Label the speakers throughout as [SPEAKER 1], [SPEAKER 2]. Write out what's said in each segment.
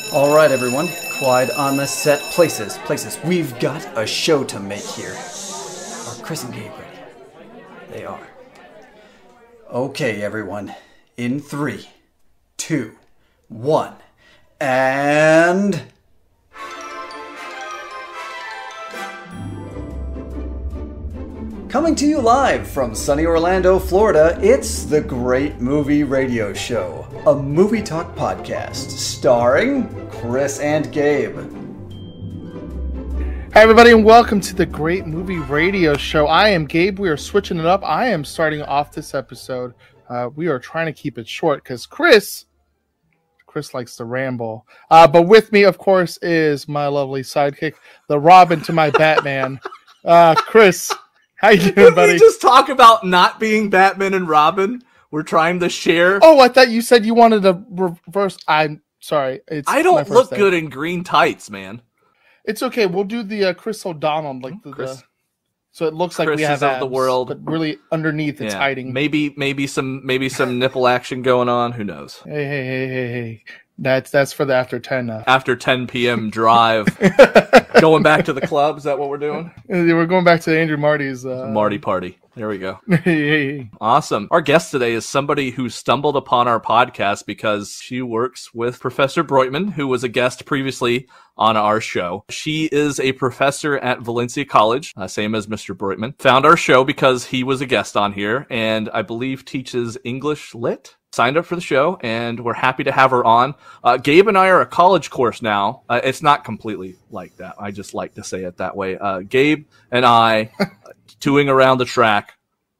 [SPEAKER 1] All right, everyone. Quiet on the set. Places. We've got a show to make here. Are Chris and Gabe ready? They are. Okay, everyone. In 3, 2, 1, and... Coming to you live from sunny Orlando, Florida, it's the Great Movie Radio Show, a movie talk podcast starring Chris and Gabe.
[SPEAKER 2] Hi, everybody, and welcome to the Great Movie Radio Show. I am Gabe. We are switching it up. I am starting off this episode. We are trying to keep it short because Chris likes to ramble. But with me, of course, is my lovely sidekick, the Robin to my Batman, Chris. How you doing, buddy?
[SPEAKER 3] We just talk about not being Batman and Robin. We're trying to share.
[SPEAKER 2] Oh, I thought you said you wanted to reverse. I'm sorry.
[SPEAKER 3] I don't look good in green tights, man.
[SPEAKER 2] It's okay. We'll do the Chris O'Donnell, like so it looks like
[SPEAKER 3] Chris
[SPEAKER 2] we have abs,
[SPEAKER 3] of the world,
[SPEAKER 2] but really underneath it's hiding.
[SPEAKER 3] Maybe some nipple action going on. Who knows?
[SPEAKER 2] Hey. That's for the after 10.
[SPEAKER 3] After 10 p.m. drive, going back to the club. Is that what we're doing?
[SPEAKER 2] We're going back to Andrew Marty's
[SPEAKER 3] Marty party. There we go.
[SPEAKER 2] Hey.
[SPEAKER 3] Awesome. Our guest today is somebody who stumbled upon our podcast because she works with Professor Breutman, who was a guest previously on our show. She is a professor at Valencia College, same as Mr. Breutman. Found our show because he was a guest on here, and I believe teaches English Lit. Signed up for the show, and we're happy to have her on. Gabe and I are a college course now. It's not completely like that. I just like to say it that way. Gabe and I, doing around the track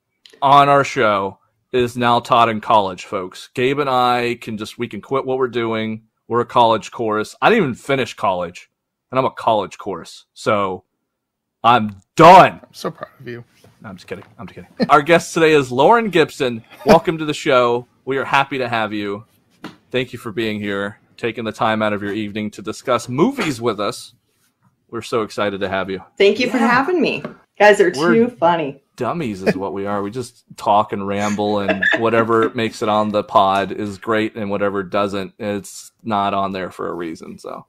[SPEAKER 3] on our show, is now taught in college, folks. Gabe and I we can quit what we're doing. We're a college course. I didn't even finish college, and I'm a college course. So I'm done.
[SPEAKER 2] I'm so proud of you.
[SPEAKER 3] No, I'm just kidding. Our guest today is Lauren Gibson. Welcome to the show. We are happy to have you. Thank you for being here, taking the time out of your evening to discuss movies with us. We're so excited to have you.
[SPEAKER 4] Thank you for having me. You guys are too funny.
[SPEAKER 3] Dummies is what we are. We just talk and ramble, and whatever makes it on the pod is great, and whatever doesn't, it's not on there for a reason. So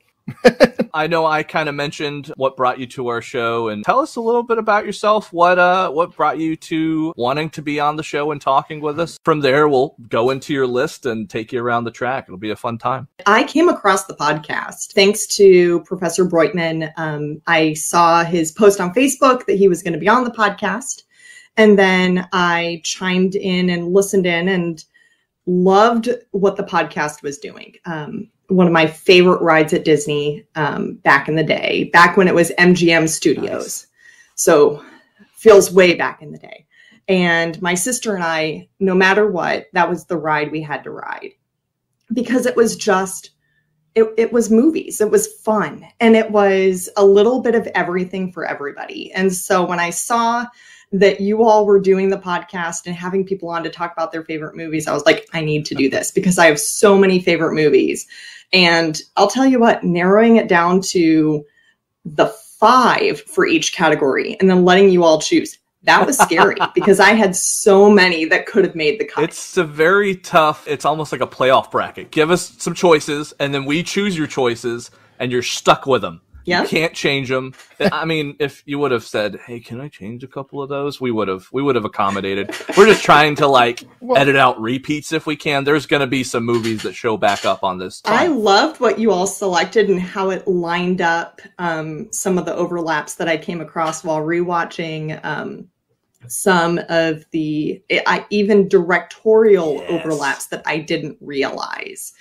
[SPEAKER 3] I know I kind of mentioned what brought you to our show, and tell us a little bit about yourself. What brought you to wanting to be on the show and talking with us? From there, we'll go into your list and take you around the track. It'll be a fun time.
[SPEAKER 4] I came across the podcast thanks to Professor Breutman. I saw his post on Facebook that he was going to be on the podcast, and then I chimed in and listened in and loved what the podcast was doing. One of my favorite rides at Disney back in the day, back when it was MGM Studios. Nice. So feels way back in the day. And my sister and I, no matter what, that was the ride we had to ride. Because it was just, it was movies. It was fun. And it was a little bit of everything for everybody. And so when I saw that you all were doing the podcast and having people on to talk about their favorite movies, I was like, I need to do this because I have so many favorite movies. And I'll tell you what, narrowing it down to the 5 for each category and then letting you all choose, that was scary because I had so many that could have made the cut.
[SPEAKER 3] It's a very tough, it's almost like a playoff bracket. Give us some choices and then we choose your choices and you're stuck with them. Yeah. You can't change them. I mean, if you would have said, hey, can I change a couple of those? We would have accommodated. We're just trying to edit out repeats if we can. There's going to be some movies that show back up on this time.
[SPEAKER 4] I loved what you all selected and how it lined up some of the overlaps that I came across while rewatching some of the even directorial overlaps that I didn't realize.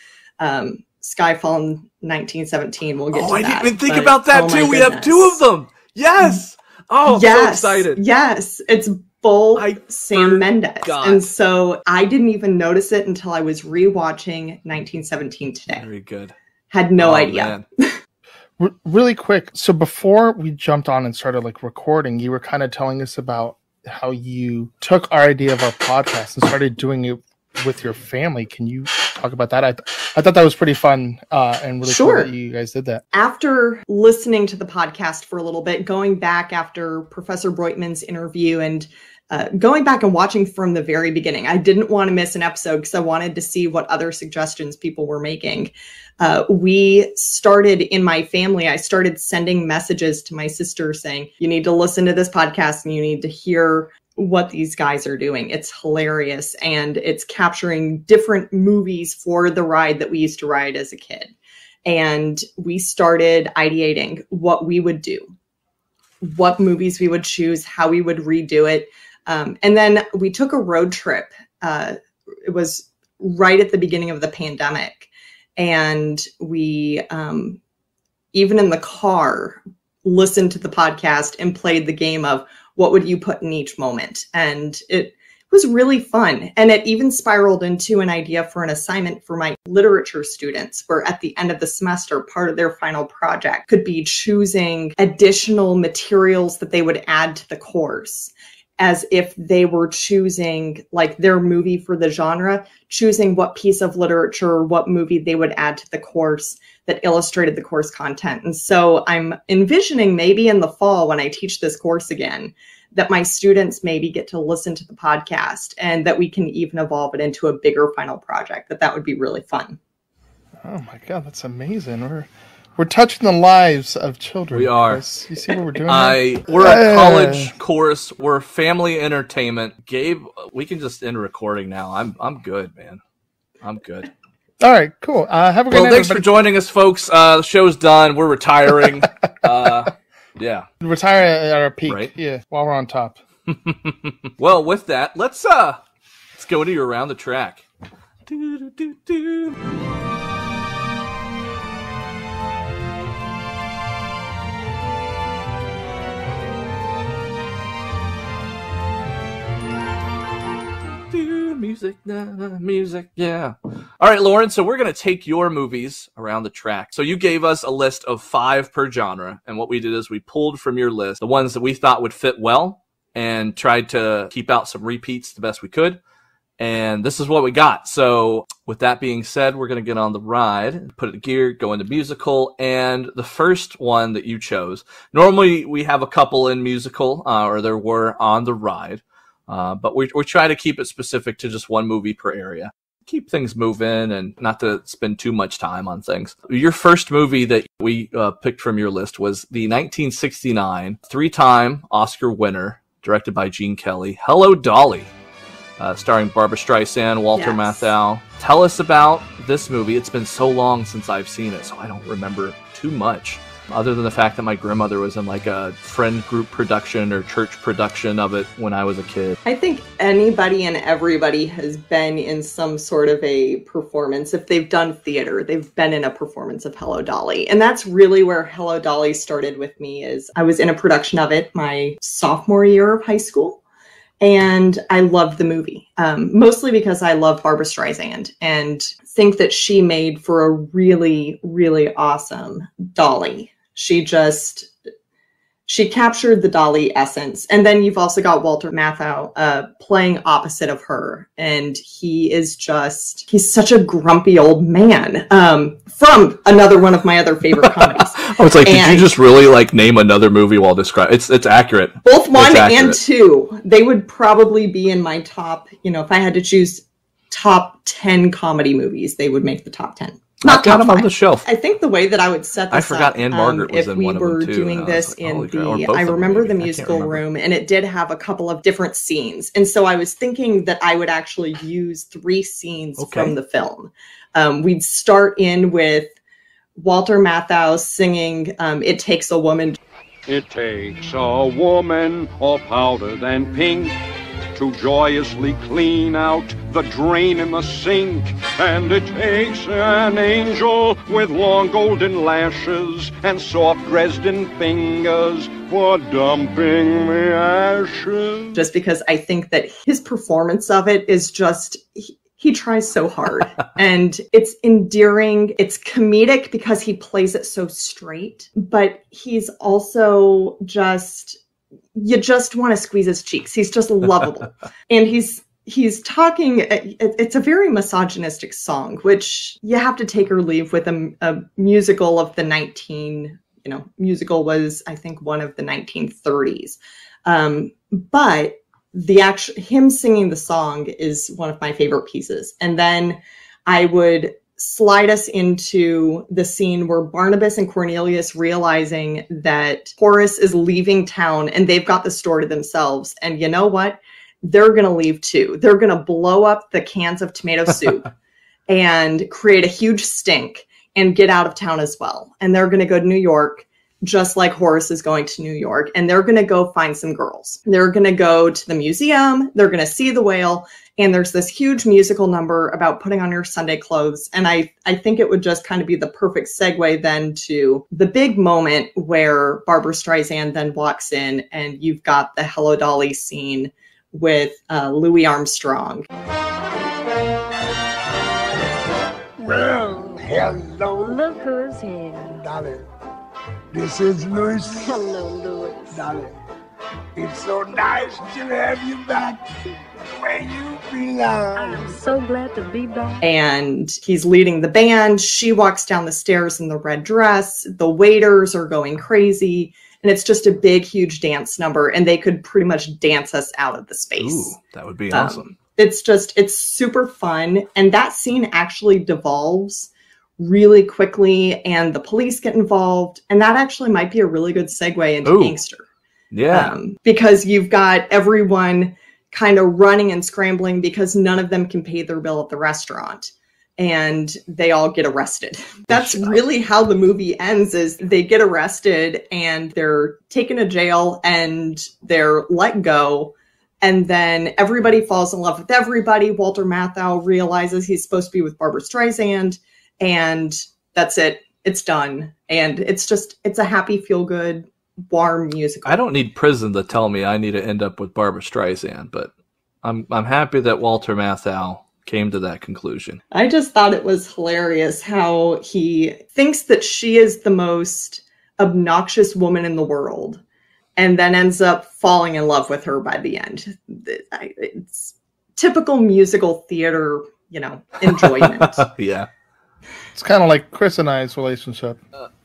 [SPEAKER 4] Skyfall in 1917. We'll get to that.
[SPEAKER 3] I didn't even think about that too. We have 2 of them. Yes. Oh, I'm so excited.
[SPEAKER 4] Yes. It's both Sam Mendes. And so I didn't even notice it until I was rewatching 1917 today.
[SPEAKER 3] Very good.
[SPEAKER 4] Had no idea.
[SPEAKER 2] Really quick. So before we jumped on and started recording, you were kind of telling us about how you took our idea of our podcast and started doing it with your family. Can you talk about that? I thought that was pretty fun and really cool that you guys did that.
[SPEAKER 4] After listening to the podcast for a little bit, going back after Professor Breutman's interview and going back and watching from the very beginning. I didn't want to miss an episode because I wanted to see what other suggestions people were making. We started in my family, I started sending messages to my sister saying, you need to listen to this podcast and you need to hear what these guys are doing. It's hilarious. And it's capturing different movies for the ride that we used to ride as a kid. And we started ideating what we would do, what movies we would choose, how we would redo it. And then we took a road trip. It was right at the beginning of the pandemic. And we, even in the car, listened to the podcast and played the game of what would you put in each moment. And it was really fun. And it even spiraled into an idea for an assignment for my literature students, where at the end of the semester, part of their final project could be choosing additional materials that they would add to the course, as if they were choosing like their movie for the genre, choosing what piece of literature or what movie they would add to the course that illustrated the course content. And so I'm envisioning maybe in the fall when I teach this course again, that my students maybe get to listen to the podcast and that we can even evolve it into a bigger final project, that would be really fun.
[SPEAKER 2] Oh my God, that's amazing. We're touching the lives of children.
[SPEAKER 3] We are.
[SPEAKER 2] Chris. You see what we're doing?
[SPEAKER 3] We're a college course. We're family entertainment. Gabe, we can just end recording now. I'm good, man. I'm good.
[SPEAKER 2] All right, cool. Have a good night.
[SPEAKER 3] Thanks for joining us, folks. The show's done. We're retiring. Yeah.
[SPEAKER 2] Retire at our peak.
[SPEAKER 3] Right.
[SPEAKER 2] Yeah, while we're on top.
[SPEAKER 3] Well, with that, let's go into your Around the Track. Do-do-do-do. Music, yeah. All right, Lauren, so we're going to take your movies around the track. So you gave us a list of 5 per genre, and what we did is we pulled from your list the ones that we thought would fit well and tried to keep out some repeats the best we could, and this is what we got. So with that being said, we're going to get on the ride, put it in gear, go into musical, and the first one that you chose, normally we have a couple in musical, or there were on the ride. But we try to keep it specific to just one movie per area. Keep things moving and not to spend too much time on things. Your first movie that we picked from your list was the 1969 3-time Oscar winner, directed by Gene Kelly, Hello, Dolly, starring Barbra Streisand, Walter Matthau. Tell us about this movie. It's been so long since I've seen it, so I don't remember too much, other than the fact that my grandmother was in like a friend group production or church production of it when I was a kid.
[SPEAKER 4] I think anybody and everybody has been in some sort of a performance. If they've done theater, they've been in a performance of Hello, Dolly. And that's really where Hello, Dolly started with me. Is I was in a production of it my sophomore year of high school. And I loved the movie, mostly because I love Barbra Streisand and think that she made for a really, really awesome Dolly. She captured the Dolly essence. And then you've also got Walter Matthau playing opposite of her. And he's such a grumpy old man, from another one of my other favorite comedies.
[SPEAKER 3] I was like, did you just really like name another movie while describing? It's accurate.
[SPEAKER 4] Both 1 and 2, they would probably be in my top, if I had to choose top 10 comedy movies, they would make the top 10.
[SPEAKER 3] Not got them on the shelf.
[SPEAKER 4] I think the way that I would set this
[SPEAKER 3] I forgot
[SPEAKER 4] up,
[SPEAKER 3] Anne Margaret was in one of them too.
[SPEAKER 4] If we were doing this in I remember the musical room, and it did have a couple of different scenes. And so I was thinking that I would actually use 3 scenes from the film. We'd start in with Walter Matthau singing It Takes a Woman.
[SPEAKER 5] It takes a woman all powdered and pink to joyously clean out the drain in the sink. And it takes an angel with long golden lashes and soft Dresden fingers for dumping the ashes.
[SPEAKER 4] Just because I think that his performance of it is just... He tries so hard, and it's endearing. It's comedic because he plays it so straight, but he's also you just want to squeeze his cheeks. He's just lovable. And he's talking, it's a very misogynistic song, which you have to take or leave with a musical of the musical was, I think, one of the 1930s. But him singing the song is one of my favorite pieces. And then I would slide us into the scene where Barnabas and Cornelius realizing that Horace is leaving town and they've got the store to themselves. And you know what? They're going to leave too. They're going to blow up the cans of tomato soup and create a huge stink and get out of town as well. And they're going to go to New York, just like Horace is going to New York. And they're going to go find some girls. They're going to go to the museum. They're going to see the whale. And there's this huge musical number about putting on your Sunday clothes. And I think it would just kind of be the perfect segue then to the big moment where Barbra Streisand then walks in and you've got the Hello Dolly scene with Louis Armstrong.
[SPEAKER 6] Well, hello.
[SPEAKER 7] Look who's here.
[SPEAKER 6] Dolly. This is Louis.
[SPEAKER 7] Hello, Louis.
[SPEAKER 6] Dolly. It's so nice to have you back where you belong.
[SPEAKER 7] I'm so glad to be back.
[SPEAKER 4] And he's leading the band. She walks down the stairs in the red dress. The waiters are going crazy. And it's just a big, huge dance number. And they could pretty much dance us out of the space.
[SPEAKER 3] Ooh, that would be awesome.
[SPEAKER 4] It's super fun. And that scene actually devolves really quickly. And the police get involved. And that actually might be a really good segue into Gangster.
[SPEAKER 3] Yeah.
[SPEAKER 4] Because you've got everyone kind of running and scrambling because none of them can pay their bill at the restaurant. And they all get arrested. That's really how the movie ends, is they get arrested and they're taken to jail and they're let go. And then everybody falls in love with everybody. Walter Matthau realizes he's supposed to be with Barbra Streisand. And that's it. It's done. And it's a happy, feel-good, warm musical.
[SPEAKER 3] I don't need prison to tell me I need to end up with Barbra Streisand, but I'm happy that Walter Matthau came to that conclusion.
[SPEAKER 4] I just thought it was hilarious how he thinks that she is the most obnoxious woman in the world and then ends up falling in love with her by the end. It's typical musical theater, enjoyment.
[SPEAKER 3] Yeah.
[SPEAKER 2] It's kind of like Chris and I's relationship.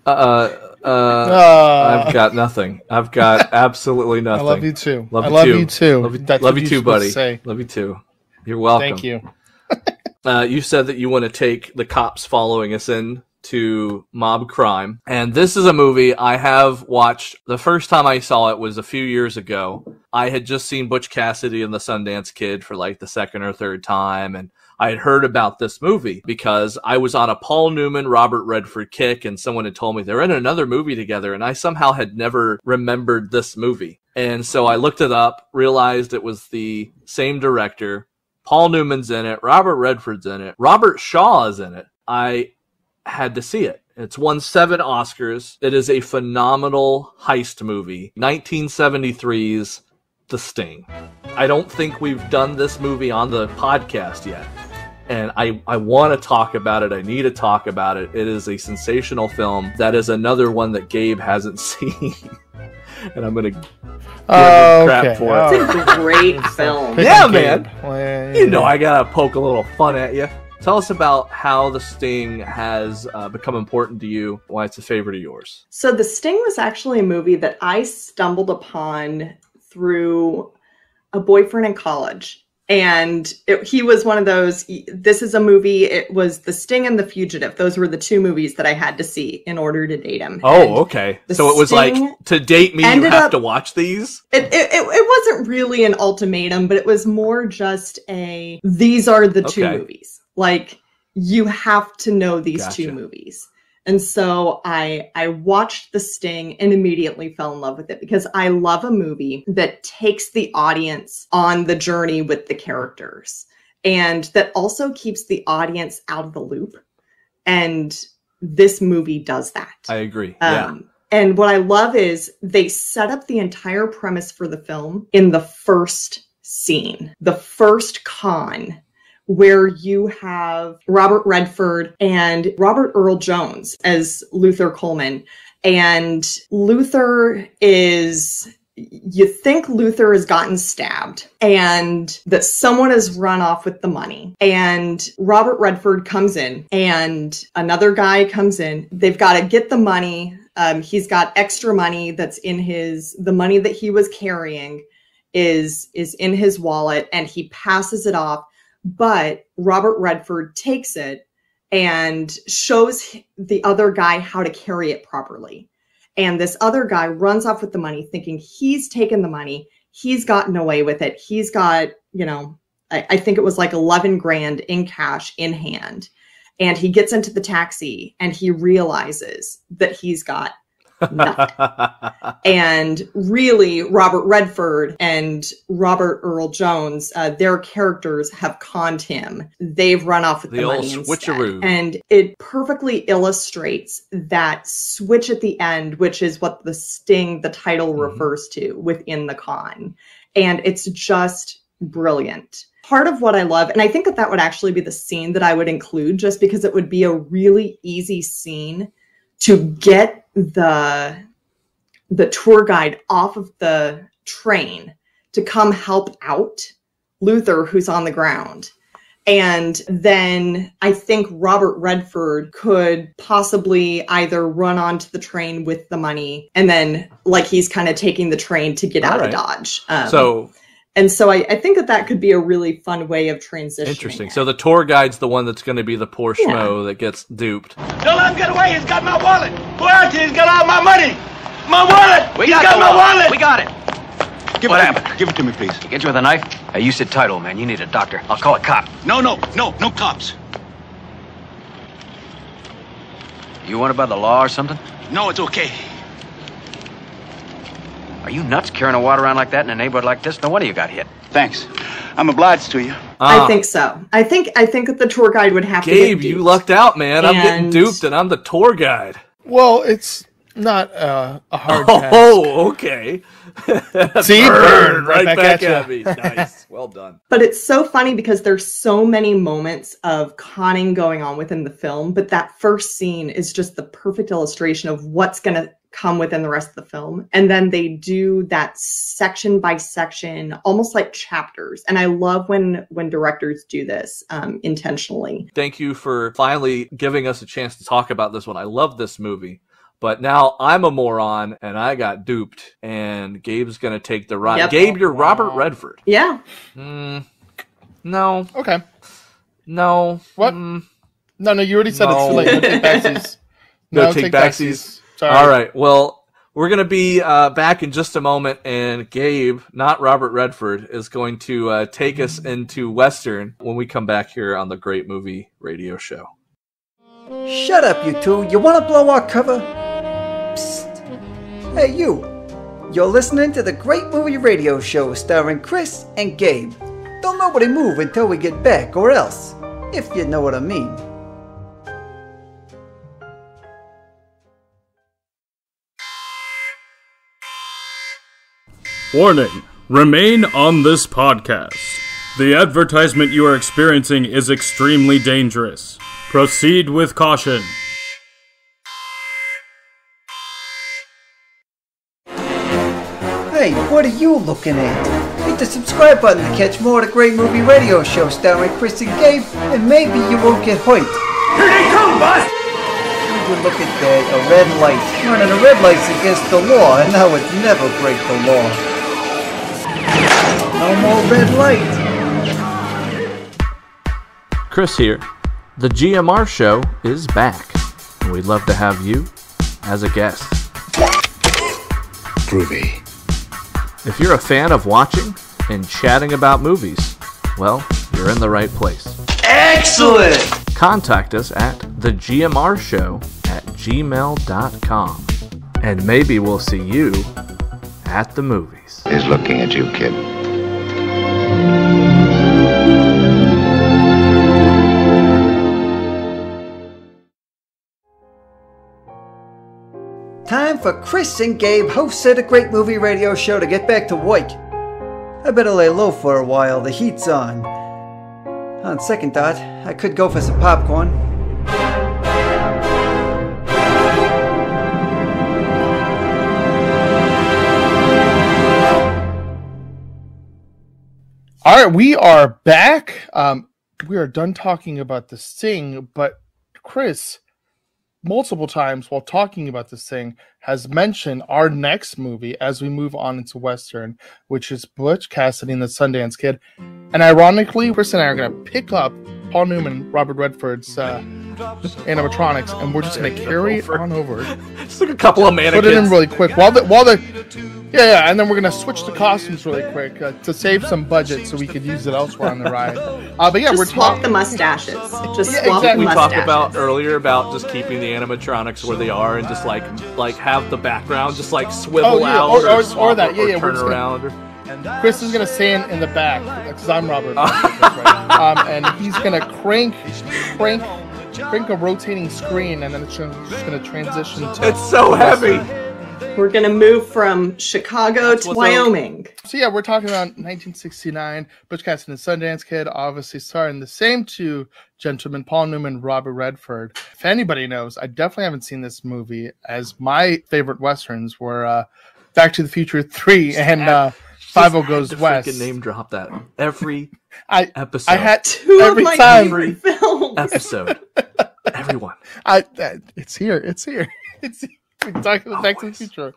[SPEAKER 3] I've got nothing. I've got absolutely nothing.
[SPEAKER 2] I love you too.
[SPEAKER 3] Love you too, buddy. Love you too. You're welcome.
[SPEAKER 2] Thank you.
[SPEAKER 3] You said that you want to take the cops following us in to mob crime. And this is a movie I have watched. The first time I saw it was a few years ago. I had just seen Butch Cassidy and the Sundance Kid for like the second or third time. And I had heard about this movie because I was on a Paul Newman, Robert Redford kick, and someone had told me they're in another movie together, and I somehow had never remembered this movie. And so I looked it up, realized it was the same director. Paul Newman's in it, Robert Redford's in it, Robert Shaw is in it. I had to see it. It's won 7 Oscars. It is a phenomenal heist movie. 1973's The Sting. I don't think we've done this movie on the podcast yet. And I want to talk about it. I need to talk about it. It is a sensational film. That is another one that Gabe hasn't seen. And I'm going to give him crap for it.
[SPEAKER 4] It's a great film.
[SPEAKER 3] Yeah, man. Well, you know I got to poke a little fun at you. Tell us about how The Sting has become important to you, why it's a favorite of yours.
[SPEAKER 4] So The Sting was actually a movie that I stumbled upon through a boyfriend in college. And he was one of those, this is a movie, it was The Sting and The Fugitive. Those were the 2 movies that I had to see in order to date him.
[SPEAKER 3] Oh, okay. So it was like, to date me, you have to watch these?
[SPEAKER 4] It wasn't really an ultimatum, but it was more just these are the 2 movies. Like, you have to know these 2 movies. And so I watched The Sting and immediately fell in love with it because I love a movie that takes the audience on the journey with the characters and that also keeps the audience out of the loop. And this movie does that.
[SPEAKER 3] I agree. Yeah.
[SPEAKER 4] And what I love is they set up the entire premise for the film in the first scene, the first con, where you have Robert Redford and Robert Earl Jones as Luther Coleman. And Luther you think Luther has gotten stabbed and that someone has run off with the money. And Robert Redford comes in and another guy comes in. They've got to get the money. He's got extra money that's in the money that he was carrying. is in his wallet, and he passes it off, but Robert Redford takes it and shows the other guy how to carry it properly. And this other guy runs off with the money thinking he's taken the money. He's gotten away with it. He's got, I think it was like 11 grand in cash in hand. And he gets into the taxi and he realizes that he's got nothing. And really, Robert Redford and Robert Earl Jones, their characters have conned him. They've run off with the money
[SPEAKER 3] old switcheroo.
[SPEAKER 4] instead. And it perfectly illustrates that switch at the end, which is what the sting, the title refers to within the con. And it's just brilliant. Part of what I love, and I think that would actually be the scene that I would include, just because it would be a really easy scene to get the tour guide off of the train to come help out Luther, who's on the ground. And then I think Robert Redford could possibly either run onto the train with the money, and then like he's kind of taking the train to get out of Dodge. So I think that could be a really fun way of transitioning.
[SPEAKER 3] Interesting. So the tour guide's the one that's going to be the poor schmo that gets duped.
[SPEAKER 6] Don't let him get away. He's got my wallet. Who else? He's got all my money. My wallet.
[SPEAKER 8] We
[SPEAKER 6] He's
[SPEAKER 8] got
[SPEAKER 6] got my wallet.
[SPEAKER 8] We got it.
[SPEAKER 6] What happened? Give it to me, please.
[SPEAKER 8] You get you with a knife? Hey, you sit tight, old man. You need a doctor. I'll call a cop.
[SPEAKER 6] No cops.
[SPEAKER 8] You wanted by the law or something?
[SPEAKER 6] No, it's okay.
[SPEAKER 8] Are you nuts carrying a water around like that in a neighborhood like this? No wonder you got hit.
[SPEAKER 6] Thanks. I'm obliged to you.
[SPEAKER 4] I think so. I think that the tour guide would have to
[SPEAKER 3] Gabe,
[SPEAKER 4] get
[SPEAKER 3] you
[SPEAKER 4] duped.
[SPEAKER 3] lucked out, man. I'm getting duped, and I'm the tour guide.
[SPEAKER 2] Well, it's not a hard task.
[SPEAKER 3] Oh, okay.
[SPEAKER 2] See,
[SPEAKER 3] Burn right back
[SPEAKER 2] ya.
[SPEAKER 3] at me. Nice. Well done.
[SPEAKER 4] But it's so funny because there's so many moments of conning going on within the film, but that first scene is just the perfect illustration of what's going to come within the rest of the film. And then they do that section by section, almost like chapters. And I love when directors do this intentionally.
[SPEAKER 3] Thank you for finally giving us a chance to talk about this one. I love this movie. But now I'm a moron, and I got duped, and Gabe's going to take the ride.
[SPEAKER 4] Yep.
[SPEAKER 3] Gabe, you're Robert Redford.
[SPEAKER 4] Yeah.
[SPEAKER 3] No.
[SPEAKER 2] Okay.
[SPEAKER 3] No.
[SPEAKER 2] What? No, you already said it's too late. No take backsies.
[SPEAKER 3] No take backsies.
[SPEAKER 2] Sorry.
[SPEAKER 3] All right. Well, we're going to be back in just a moment, and Gabe, not Robert Redford, is going to take us into Western when we come back here on the Great Movie Radio Show.
[SPEAKER 1] Shut up, you two. You want to blow our cover? Psst. Hey, you. You're listening to the Great Movie Radio Show starring Chris and Gabe. Don't nobody move until we get back, or else, if you know what I mean.
[SPEAKER 9] Warning. Remain on this podcast. The advertisement you are experiencing is extremely dangerous. Proceed with caution.
[SPEAKER 1] Hey, what are you looking at? Hit the subscribe button to catch more of the Great Movie Radio Show starring Chris and Gabe, and maybe you won't get hurt.
[SPEAKER 6] Here they come, boss.
[SPEAKER 1] Would you look at that, a red light. Running a red light's against the law, and I would never break the law. No more red light.
[SPEAKER 3] Chris here. The GMR show is back, and we'd love to have you as a guest.
[SPEAKER 6] Groovy.
[SPEAKER 3] If you're a fan of watching and chatting about movies, well, you're in the right place.
[SPEAKER 6] Excellent.
[SPEAKER 3] Contact us at thegmrshow@gmail.com, and maybe we'll see you at the movies.
[SPEAKER 10] Is looking at you, kid.
[SPEAKER 1] Time for Chris and Gabe, hosts of the Great Movie Radio Show, to get back to work. I better lay low for a while, the heat's on. On second thought, I could go for some popcorn.
[SPEAKER 2] All right, we are back. We are done talking about the Sting, but Chris, multiple times while talking about this thing has mentioned our next movie as we move on into Western, which is Butch Cassidy and the Sundance Kid. And ironically, Chris and I are going to pick up Paul Newman, Robert Redford's animatronics, and we're just going to carry it on over.
[SPEAKER 3] Just like a couple of mannequins.
[SPEAKER 2] Put it in really quick and then we're going to switch the costumes really quick to save some budget so we could use it elsewhere on the ride. But yeah,
[SPEAKER 4] just swap the mustaches. Just swap
[SPEAKER 2] exactly.
[SPEAKER 3] We
[SPEAKER 4] the
[SPEAKER 3] talked
[SPEAKER 4] mustaches.
[SPEAKER 3] about earlier about just keeping the animatronics where they are and just like have the background just like swivel out
[SPEAKER 2] or that.
[SPEAKER 3] or turn around.
[SPEAKER 2] Chris is gonna stand in the back because I'm Robert, right. And he's gonna crank a rotating screen, and then it's just gonna transition to.
[SPEAKER 3] It's so heavy.
[SPEAKER 4] We're going to move from Chicago to Wyoming.
[SPEAKER 2] So yeah, we're talking about 1969, Butch Cassidy and the Sundance Kid, obviously starring the same two gentlemen, Paul Newman and Robert Redford. If anybody knows, I definitely haven't seen this movie, as my favorite Westerns were Back to the Future 3 and 5 Goes West.
[SPEAKER 3] Freaking name drop that every episode.
[SPEAKER 2] I had
[SPEAKER 4] two
[SPEAKER 2] every
[SPEAKER 4] of my
[SPEAKER 2] time.
[SPEAKER 4] favorite films.
[SPEAKER 3] Episode. Everyone.
[SPEAKER 2] It's here. It's here. We can talk about Back to the Future.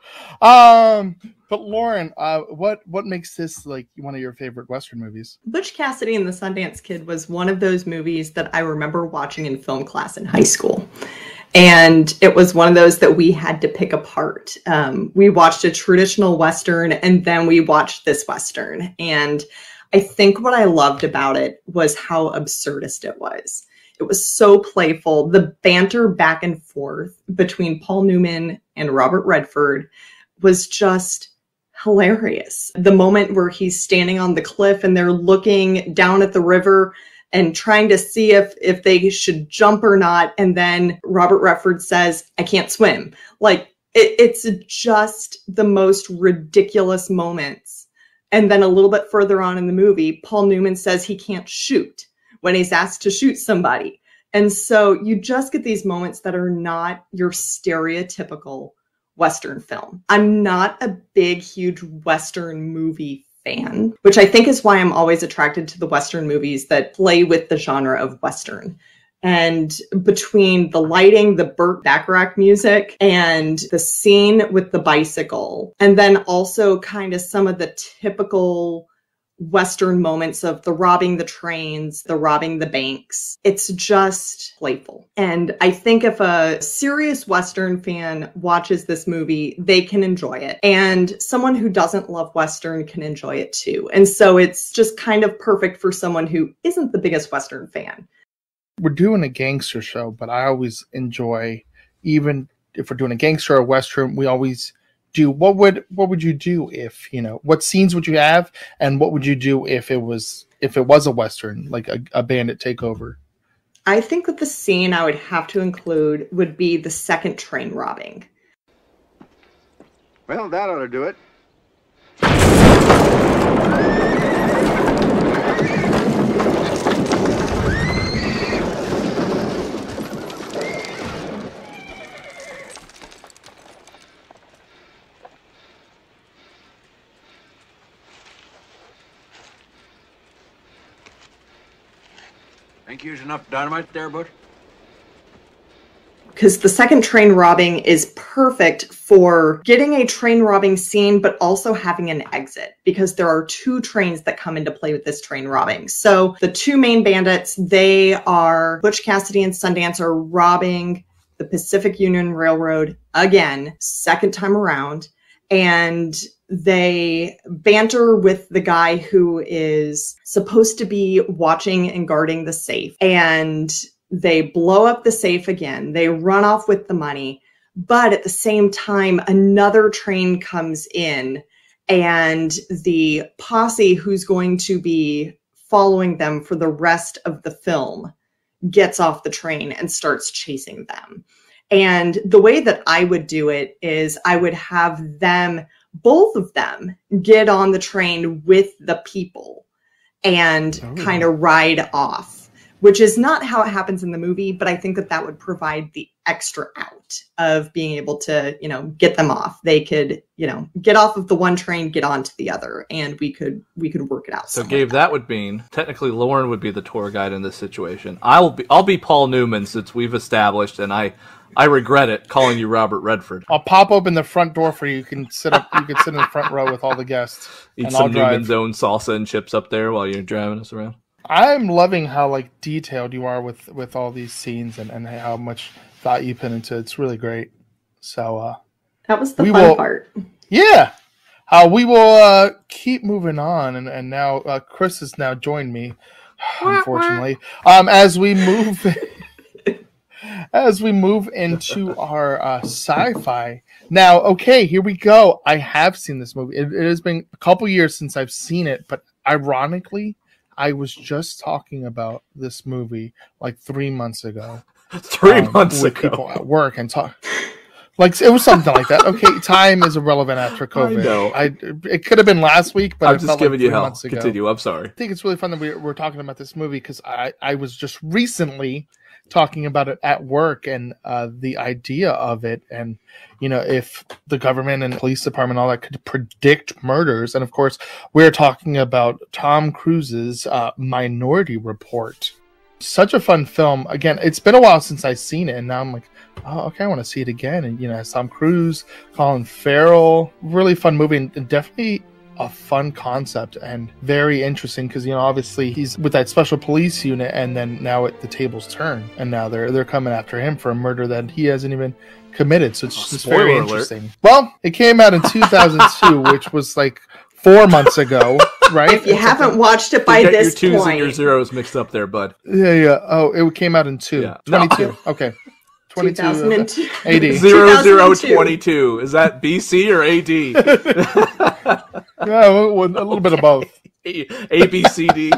[SPEAKER 2] But Lauren, what makes this like one of your favorite Western movies?
[SPEAKER 4] Butch Cassidy and the Sundance Kid was one of those movies that I remember watching in film class in high school. And it was one of those that we had to pick apart. We watched a traditional Western and then we watched this Western. And I think what I loved about it was how absurdist it was. It was so playful. The banter back and forth between Paul Newman and Robert Redford was just hilarious. The moment where he's standing on the cliff and they're looking down at the river and trying to see if they should jump or not. And then Robert Redford says, "I can't swim." Like, it's just the most ridiculous moments. And then a little bit further on in the movie, Paul Newman says he can't shoot when he's asked to shoot somebody. And so you just get these moments that are not your stereotypical Western film. I'm not a big, huge Western movie fan, which I think is why I'm always attracted to the Western movies that play with the genre of Western. And between the lighting, the Burt Bacharach music, and the scene with the bicycle, and then also kind of some of the typical Western moments of the robbing the trains, the robbing the banks. It's just playful. And I think if a serious Western fan watches this movie, they can enjoy it. And someone who doesn't love Western can enjoy it too. And so it's just kind of perfect for someone who isn't the biggest Western fan.
[SPEAKER 2] We're doing a gangster show, but I always enjoy, even if we're doing a gangster or Western, we always do what would you do if, what scenes would you have, and what would you do if it was a Western, like a bandit takeover?
[SPEAKER 4] I think that the scene I would have to include would be the second train robbing.
[SPEAKER 10] Well, that ought to do it.
[SPEAKER 8] Think you used enough dynamite there, Butch?
[SPEAKER 4] Because the second train robbing is perfect for getting a train robbing scene, but also having an exit, because there are two trains that come into play with this train robbing. So the two main bandits, they are Butch Cassidy and Sundance, are robbing the Pacific Union Railroad again, second time around. And they banter with the guy who is supposed to be watching and guarding the safe. And they blow up the safe again. They run off with the money. But at the same time, another train comes in, and the posse who's going to be following them for the rest of the film gets off the train and starts chasing them. And the way that I would do it is I would have them, both of them, get on the train with the people and kind of ride off, which is not how it happens in the movie. But I think that that would provide the extra out of being able to, get them off. They could, get off of the one train, get onto the other, and we could work it out.
[SPEAKER 3] So Gabe, that would mean technically Lauren would be the tour guide in this situation. I'll be Paul Newman, since we've established, and I regret it, calling you Robert Redford.
[SPEAKER 2] I'll pop open the front door for you. You can sit up. You can sit in the front row with all the guests.
[SPEAKER 3] Eat
[SPEAKER 2] and
[SPEAKER 3] some
[SPEAKER 2] I'll drive.
[SPEAKER 3] Newman's Own salsa and chips up there while you're driving us around.
[SPEAKER 2] I'm loving how like detailed you are with all these scenes and how much thought you put into it. It's really great. So
[SPEAKER 4] that was the fun part.
[SPEAKER 2] Yeah. We will keep moving on, and now Chris has now joined me, unfortunately. As we move into our sci-fi. Now, okay, here we go. I have seen this movie. It has been a couple years since I've seen it, but ironically, I was just talking about this movie like 3 months ago.
[SPEAKER 3] 3 months
[SPEAKER 2] with
[SPEAKER 3] ago.
[SPEAKER 2] People at work and talk. Like it was something like that. Okay, time is irrelevant after COVID.
[SPEAKER 3] I know.
[SPEAKER 2] It could have been last week, but
[SPEAKER 3] I'm just giving you hell.
[SPEAKER 2] Months ago.
[SPEAKER 3] Continue. I'm sorry.
[SPEAKER 2] I think it's really fun that we're talking about this movie because I was just recently talking about it at work and the idea of it, and if the government and police department, all that, could predict murders. And of course, we're talking about Tom Cruise's Minority Report. Such a fun film. Again, it's been a while since I've seen it, and now I'm like, oh, okay, I want to see it again. And it's Tom Cruise, Colin Farrell, really fun movie, and definitely a fun concept and very interesting because obviously he's with that special police unit, and then now the tables turn, and now they're coming after him for a murder that he hasn't even committed. So it's just very interesting. Well, it came out in 2002, which was like 4 months ago, right?
[SPEAKER 4] If you haven't watched it by this point,
[SPEAKER 3] your twos and your zeros mixed up there, bud.
[SPEAKER 2] Yeah. Oh, it came out in 22.
[SPEAKER 3] No.
[SPEAKER 2] Okay. 2002
[SPEAKER 4] AD.
[SPEAKER 3] 0022. Is that BC or AD?
[SPEAKER 2] Yeah, a little bit of both.
[SPEAKER 3] A, B, C, D.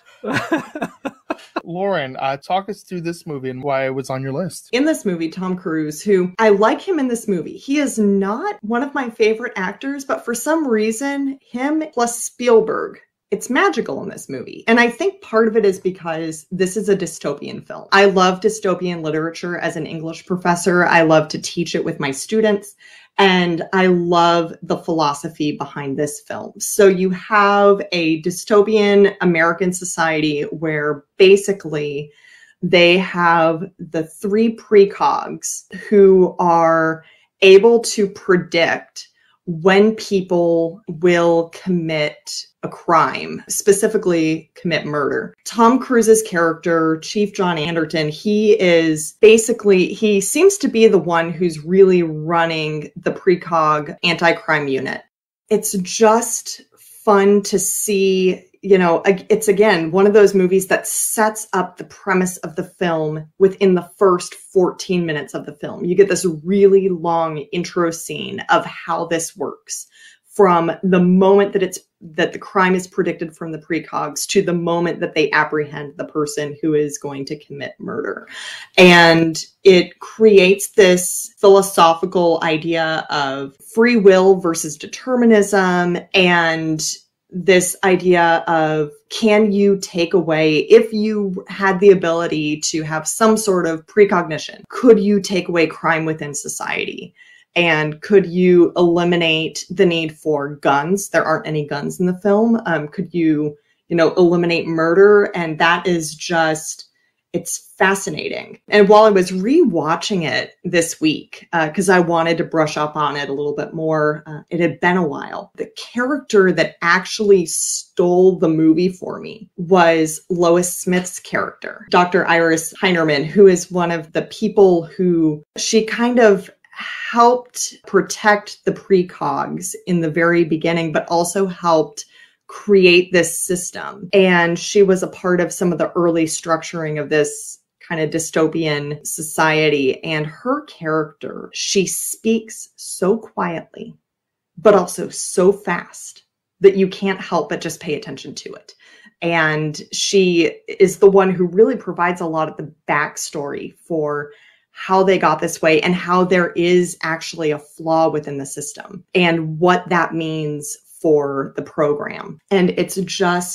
[SPEAKER 2] Lauren, talk us through this movie and why it was on your list.
[SPEAKER 4] In this movie, Tom Cruise, who I like him in this movie. He is not one of my favorite actors, but for some reason, him plus Spielberg, it's magical in this movie. And I think part of it is because this is a dystopian film. I love dystopian literature as an English professor. I love to teach it with my students. And I love the philosophy behind this film. So you have a dystopian American society where basically they have the three precogs who are able to predict when people will commit a crime, specifically commit murder. Tom Cruise's character, Chief John Anderton, he seems to be the one who's really running the precog anti-crime unit. It's just fun to see, it's again, one of those movies that sets up the premise of the film within the first 14 minutes of the film. You get this really long intro scene of how this works from the moment that the crime is predicted from the precogs to the moment that they apprehend the person who is going to commit murder. And it creates this philosophical idea of free will versus determinism, and this idea of, can you take away, if you had the ability to have some sort of precognition, could you take away crime within society? And could you eliminate the need for guns? There aren't any guns in the film. Could you, eliminate murder? And that is just, it's fascinating. And while I was rewatching it this week, because I wanted to brush up on it a little bit more, it had been a while. The character that actually stole the movie for me was Lois Smith's character, Dr. Iris Heinerman, who is one of the people who she kind of helped protect the precogs in the very beginning, but also helped create this system. And she was a part of some of the early structuring of this kind of dystopian society. And her character, she speaks so quietly, but also so fast that you can't help but just pay attention to it. And she is the one who really provides a lot of the backstory for how they got this way and how there is actually a flaw within the system and what that means for the program. And it's just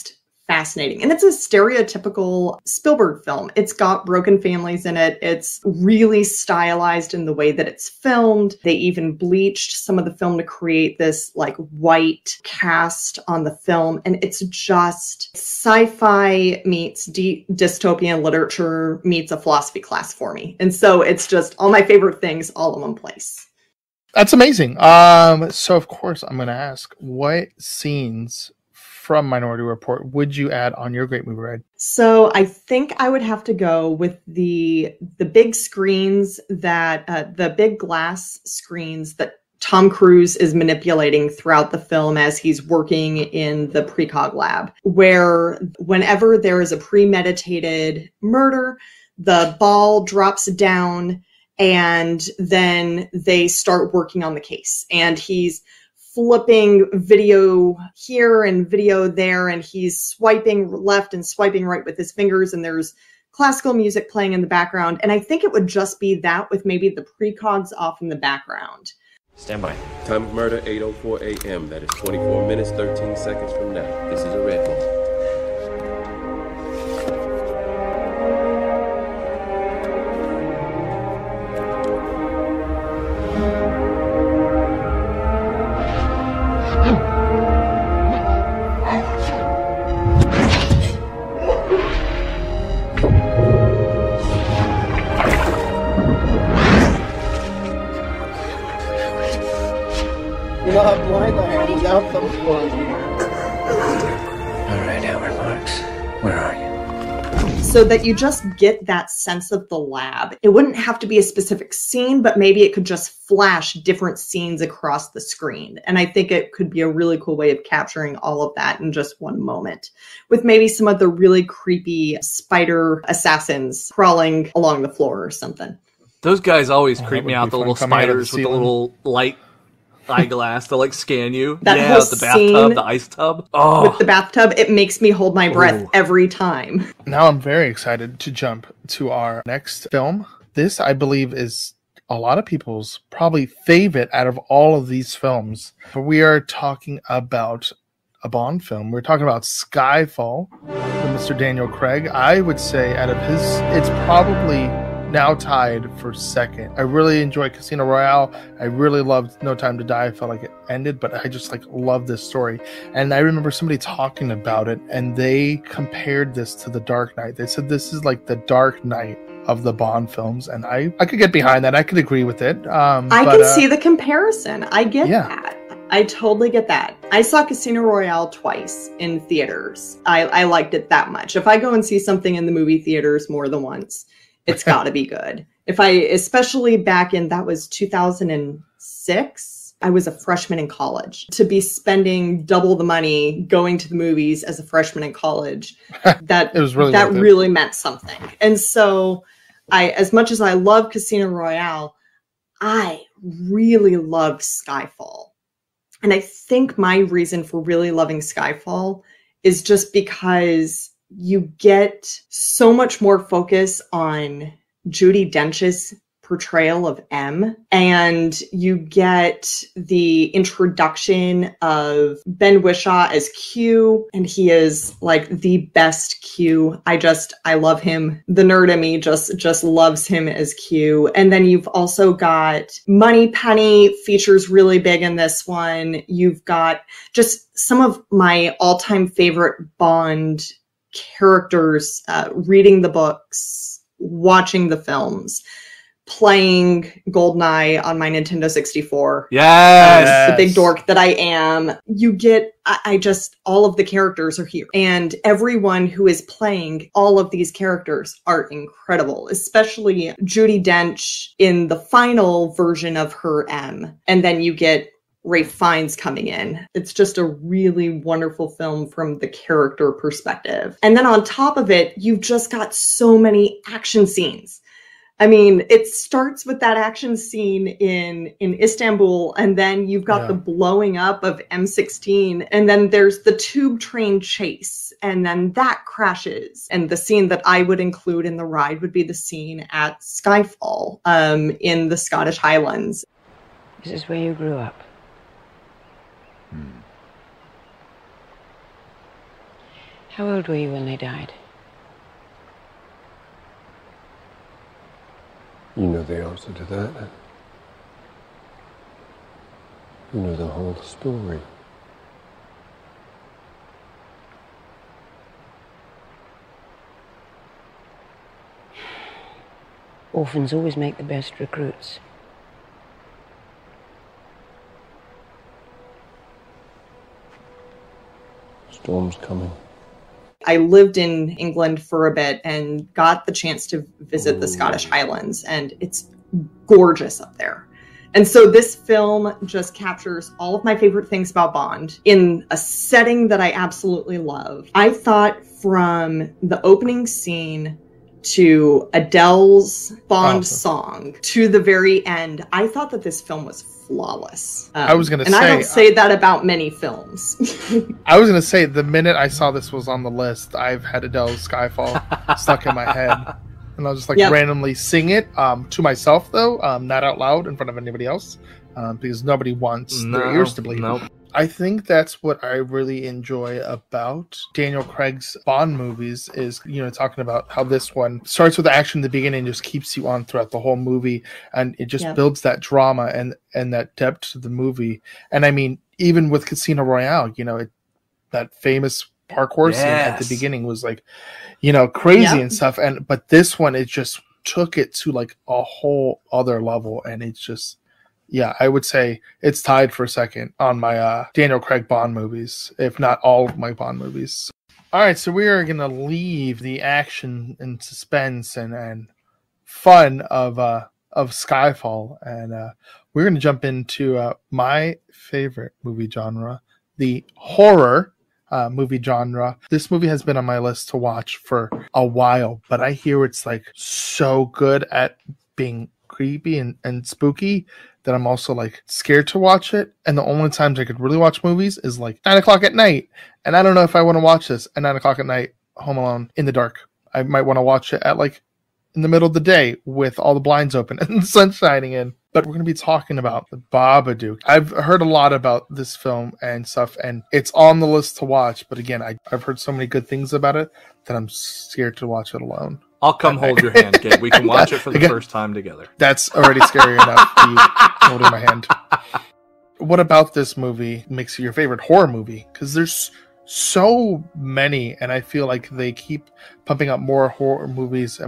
[SPEAKER 4] fascinating. And it's a stereotypical Spielberg film. It's got broken families in it. It's really stylized in the way that it's filmed. They even bleached some of the film to create this like white cast on the film. And it's just sci-fi meets dystopian literature meets a philosophy class for me. And so it's just all my favorite things all in one place.
[SPEAKER 2] That's amazing. So of course I'm going to ask, what scenes from Minority Report would you add on your Great Movie Ride?
[SPEAKER 4] So I think I would have to go with the big screens that the big glass screens that Tom Cruise is manipulating throughout the film as he's working in the precog lab, where whenever there is a premeditated murder, the ball drops down and then they start working on the case. And he's flipping video here and video there, and he's swiping left and swiping right with his fingers, and there's classical music playing in the background. And I think it would just be that with maybe the precogs off in the background.
[SPEAKER 10] Stand by. Time of murder, 8:04 a.m. That is 24 minutes, 13 seconds from now. This is a red room.
[SPEAKER 11] You know how blind I am without them.
[SPEAKER 12] All right, Howard Marks, where are you?
[SPEAKER 4] So that you just get that sense of the lab. It wouldn't have to be a specific scene, but maybe it could just flash different scenes across the screen. And I think it could be a really cool way of capturing all of that in just one moment, with maybe some of the really creepy spider assassins crawling along the floor or something.
[SPEAKER 3] Those guys always creep me out, the little spiders with the little light eyeglass to like scan you.
[SPEAKER 4] That
[SPEAKER 3] yeah,
[SPEAKER 4] whole
[SPEAKER 3] the bathtub, the ice tub. Oh,
[SPEAKER 4] with the bathtub, it makes me hold my breath every time.
[SPEAKER 2] Now I'm very excited to jump to our next film. This, I believe, is a lot of people's probably favorite out of all of these films. We are talking about a Bond film. We're talking about Skyfall with Mr. Daniel Craig. I would say out of his, it's probably now tied for second. I really enjoy Casino Royale. I really loved No Time to Die. I felt like it ended, but I just love this story. And I remember somebody talking about it, and they compared this to The Dark Knight. They said this is like the Dark Knight of the Bond films, and I could get behind that. I could agree with it.
[SPEAKER 4] I can see the comparison. I get that. I totally get that. I saw Casino Royale twice in theaters. I liked it that much. If I go and see something in the movie theaters more than once, it's got to be good. Especially back in, that was 2006, I was a freshman in college. To be spending double the money going to the movies as a freshman in college, that really meant something. And so as much as I love Casino Royale, I really loved Skyfall. And I think my reason for really loving Skyfall is just because you get so much more focus on Judi Dench's portrayal of M, and you get the introduction of Ben Whishaw as Q, and he is like the best Q. I love him. The nerd in me just loves him as Q. And then you've also got Moneypenny features really big in this one. You've got just some of my all-time favorite Bond characters, reading the books, watching the films, playing GoldenEye on my Nintendo 64.
[SPEAKER 3] Yes!
[SPEAKER 4] The big dork that I am. You get, all of the characters are here. And everyone who is playing all of these characters are incredible, especially Judi Dench in the final version of her M. And then you get Ralph Fiennes coming in. It's just a really wonderful film from the character perspective. And then on top of it, you've just got so many action scenes. I mean, it starts with that action scene in Istanbul, and then you've got the blowing up of M16, and then there's the tube train chase, and then that crashes. And the scene that I would include in the ride would be the scene at Skyfall, in the Scottish Highlands.
[SPEAKER 7] This is where you grew up. How old were you when they died?
[SPEAKER 12] You know the answer to that. You know the whole story.
[SPEAKER 7] Orphans always make the best recruits.
[SPEAKER 12] Storm's coming.
[SPEAKER 4] I lived in England for a bit and got the chance to visit the Scottish Highlands, and it's gorgeous up there. And so this film just captures all of my favorite things about Bond in a setting that I absolutely love. I thought from the opening scene to Adele's Bond song to the very end, I thought that this film was flawless.
[SPEAKER 2] I was going to say...
[SPEAKER 4] And I don't say that about many films.
[SPEAKER 2] I was going to say, the minute I saw this was on the list, I've had Adele's Skyfall stuck in my head. And I'll just randomly sing it to myself, though, not out loud in front of anybody else, because nobody wants their ears to bleed.
[SPEAKER 3] Nope.
[SPEAKER 2] I think that's what I really enjoy about Daniel Craig's Bond movies is, talking about how this one starts with action at the beginning and just keeps you on throughout the whole movie. And it just builds that drama and that depth to the movie. And I mean, even with Casino Royale, that famous parkour scene at the beginning was crazy and stuff. But this one, it just took it to a whole other level. And it's just, I would say it's tied for second on my Daniel Craig Bond movies, if not all of my Bond movies. All right, so we are going to leave the action and suspense and fun of Skyfall, and we're going to jump into my favorite movie genre, the horror movie genre. This movie has been on my list to watch for a while, but I hear it's so good at being creepy and spooky that I'm also scared to watch it. And the only times I could really watch movies is 9 o'clock at night. And I don't know if I want to watch this at 9 o'clock at night, home alone in the dark. I might want to watch it at in the middle of the day with all the blinds open and the sun shining in. But we're going to be talking about The Babadook. I've heard a lot about this film and stuff, and it's on the list to watch. But again, I've heard so many good things about it that I'm scared to watch it alone.
[SPEAKER 3] I'll come hold your hand, Gabe. We can watch it for the first time together.
[SPEAKER 2] That's already scary enough, you holding my hand. What about this movie makes it your favorite horror movie? Because there's so many, and I feel like they keep pumping up more horror movies,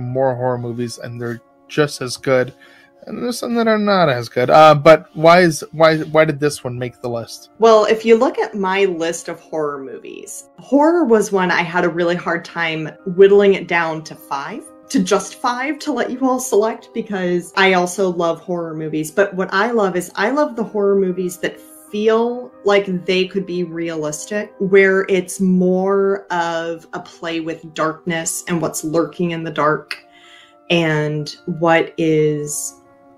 [SPEAKER 2] and they're just as good. And there's some that are not as good. But why did this one make the list?
[SPEAKER 4] Well, if you look at my list of horror movies, horror was one I had a really hard time whittling it down to just five to let you all select, because I also love horror movies. But what I love is I love the horror movies that feel like they could be realistic, where it's more of a play with darkness and what's lurking in the dark and what is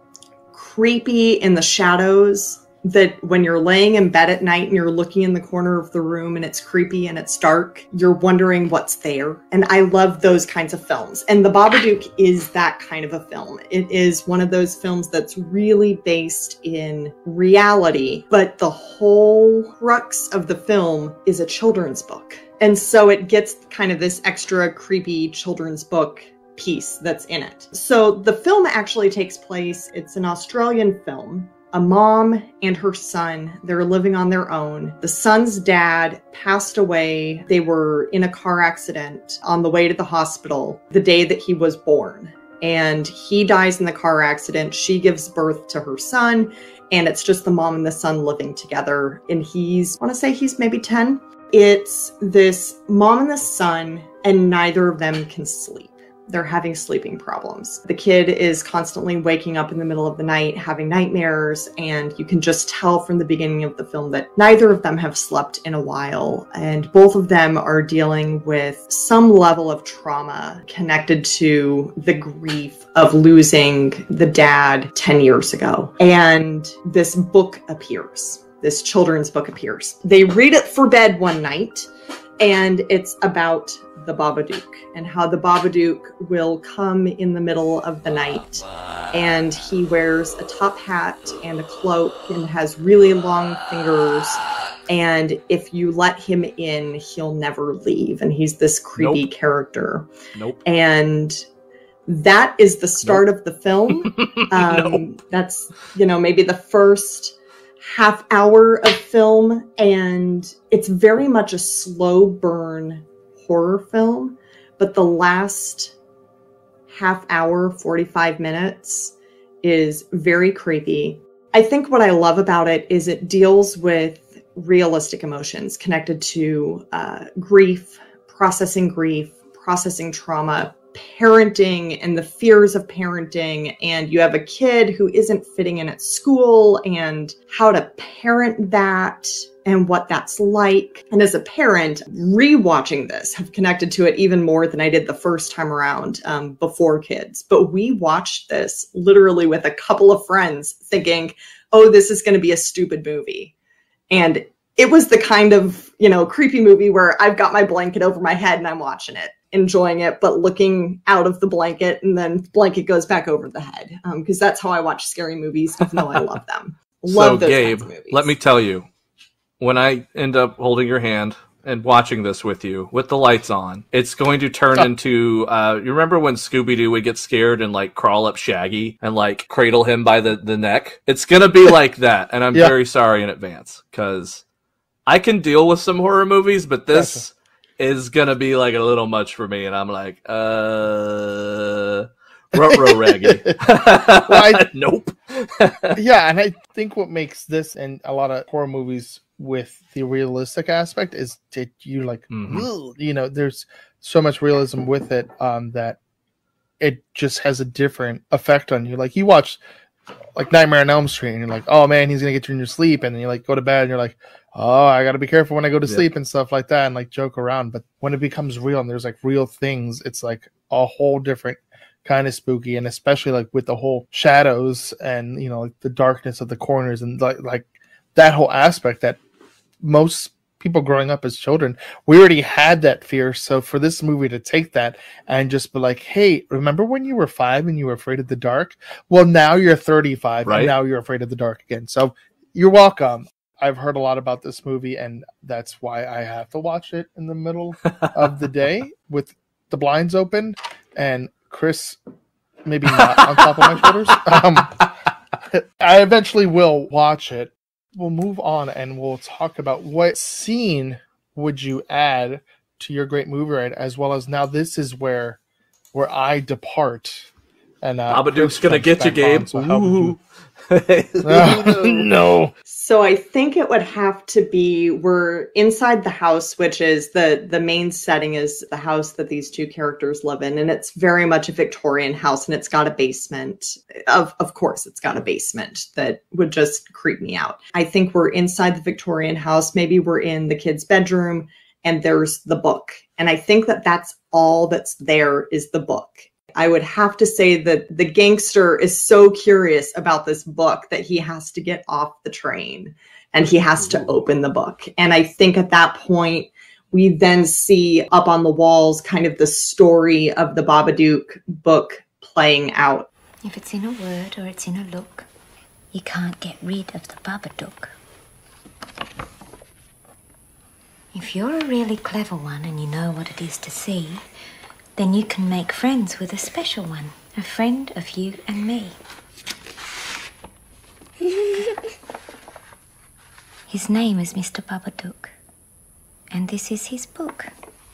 [SPEAKER 4] creepy in the shadows, that when you're laying in bed at night and you're looking in the corner of the room and it's creepy and it's dark, you're wondering what's there. And I love those kinds of films. And The Babadook is that kind of a film. It is one of those films that's really based in reality, but the whole crux of the film is a children's book. And so it gets kind of this extra creepy children's book piece that's in it. So the film actually takes place, it's an Australian film. A mom and her son, they're living on their own. The son's dad passed away. They were in a car accident on the way to the hospital the day that he was born. And he dies in the car accident. She gives birth to her son, and it's just the mom and the son living together. And I want to say he's maybe 10. It's this mom and the son, and neither of them can sleep. They're having sleeping problems. The kid is constantly waking up in the middle of the night, having nightmares, and you can just tell from the beginning of the film that neither of them have slept in a while, and both of them are dealing with some level of trauma connected to the grief of losing the dad 10 years ago. And this book appears. This children's book appears. They read it for bed one night, and it's about the Babadook and how the Babadook will come in the middle of the night, and he wears a top hat and a cloak and has really long fingers, And if you let him in, he'll never leave. And he's this creepy character. And that is the start of the film. That's, maybe the first half hour of film. And it's very much a slow burn horror film. But the last half hour, 45 minutes is very creepy. I think what I love about it is it deals with realistic emotions connected to grief, processing trauma, parenting and the fears of parenting. And you have a kid who isn't fitting in at school and how to parent that and what that's like. And as a parent, rewatching this, have connected to it even more than I did the first time around before kids. But we watched this literally with a couple of friends thinking, oh, this is going to be a stupid movie. And it was the kind of, creepy movie where I've got my blanket over my head and I'm watching it, enjoying it, but looking out of the blanket and then blanket goes back over the head. Because that's how I watch scary movies, even though I love them. Love those
[SPEAKER 3] Gabe,
[SPEAKER 4] kinds of movies.
[SPEAKER 3] let me tell you, when I end up holding your hand and watching this with you, with the lights on, it's going to turn into, you remember when Scooby-Doo would get scared and crawl up Shaggy and cradle him by the neck? It's going to be like that. And I'm very sorry in advance because I can deal with some horror movies, but this is going to be a little much for me. And I'm like, ruh-roh raggy. Nope.
[SPEAKER 2] Yeah. And I think what makes this and a lot of horror movies with the realistic aspect is that you there's so much realism with it that it just has a different effect on you. You watch Nightmare on Elm Street and you're like, oh man, he's gonna get you in your sleep, and then you go to bed and you're like, oh, I gotta be careful when I go to sleep and stuff like that, and joke around. But when it becomes real and there's real things, it's a whole different kind of spooky. And especially with the whole shadows and the darkness of the corners and that whole aspect that most people growing up as children, we already had that fear. So for this movie to take that and just be hey, remember when you were 5 and you were afraid of the dark? Well, now you're 35 and now you're afraid of the dark again. So you're welcome. I've heard a lot about this movie, and that's why I have to watch it in the middle of the day with the blinds open and Chris maybe not on top of my shoulders. I eventually will watch it. We'll move on and we'll talk about what scene would you add to your great movie ride, as well as now this is where I depart. And
[SPEAKER 3] Babadook's gonna get you, Gabe.
[SPEAKER 2] So no.
[SPEAKER 4] So I think it would have to be, we're inside the house, which is the main setting is the house that these two characters live in. And it's very much a Victorian house, and it's got a basement. Of course, it's got a basement that would just creep me out. I think we're inside the Victorian house. Maybe we're in the kid's bedroom and there's the book. And I think that that's all that's there is the book. I would have to say that the gangster is so curious about this book that he has to get off the train and he has to open the book. And I think at that point, we then see up on the walls kind of the story of the Babadook book playing out.
[SPEAKER 13] If it's in a word or it's in a look, you can't get rid of the Babadook. If you're a really clever one and you know what it is to see, then you can make friends with a special one, a friend of you and me. His name is Mr. Babadook, and this is his book.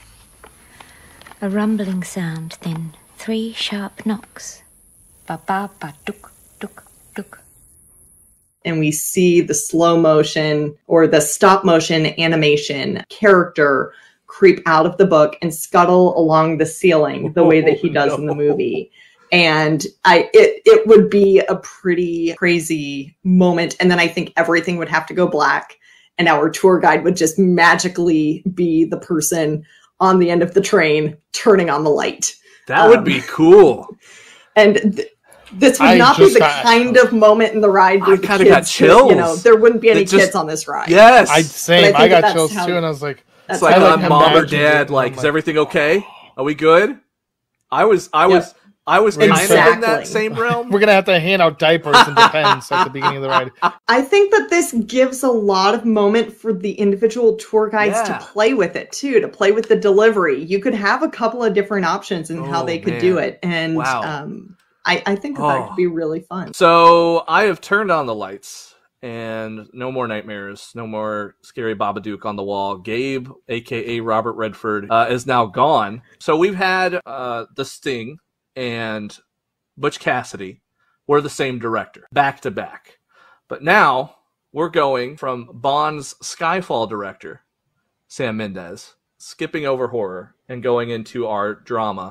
[SPEAKER 13] A rumbling sound, then 3 sharp knocks. Babadook, dook, dook.
[SPEAKER 4] And we see the slow motion or the stop motion animation character creep out of the book and scuttle along the ceiling the way that he does in the movie. And it would be a pretty crazy moment. And then I think everything would have to go black and our tour guide would just magically be the person on the end of the train turning on the light.
[SPEAKER 3] That would be cool.
[SPEAKER 4] And this would not be the kind of moment in the ride where the kids,
[SPEAKER 3] got chills.
[SPEAKER 4] There wouldn't be any kids on this ride.
[SPEAKER 3] Yes.
[SPEAKER 2] I got chills too, and I was like,
[SPEAKER 3] it's like mom or dad, is everything okay? Are we good? I was I was kind of in
[SPEAKER 4] Exactly.
[SPEAKER 3] that same realm.
[SPEAKER 2] We're going to have to hand out diapers and Depends at the beginning of the ride.
[SPEAKER 4] I think that this gives a lot of moment for the individual tour guides
[SPEAKER 3] Yeah.
[SPEAKER 4] to play with it too, to play with the delivery. You could have a couple of different options in how they could do it. And
[SPEAKER 3] Wow.
[SPEAKER 4] I think that could be really fun.
[SPEAKER 3] So I have turned on the lights and no more nightmares, no more scary Babadook on the wall. Gabe, aka Robert Redford, is now gone. So we've had The Sting and Butch Cassidy were the same director, back to back. But now we're going from Bond's Skyfall director, Sam Mendes, skipping over horror and going into our drama,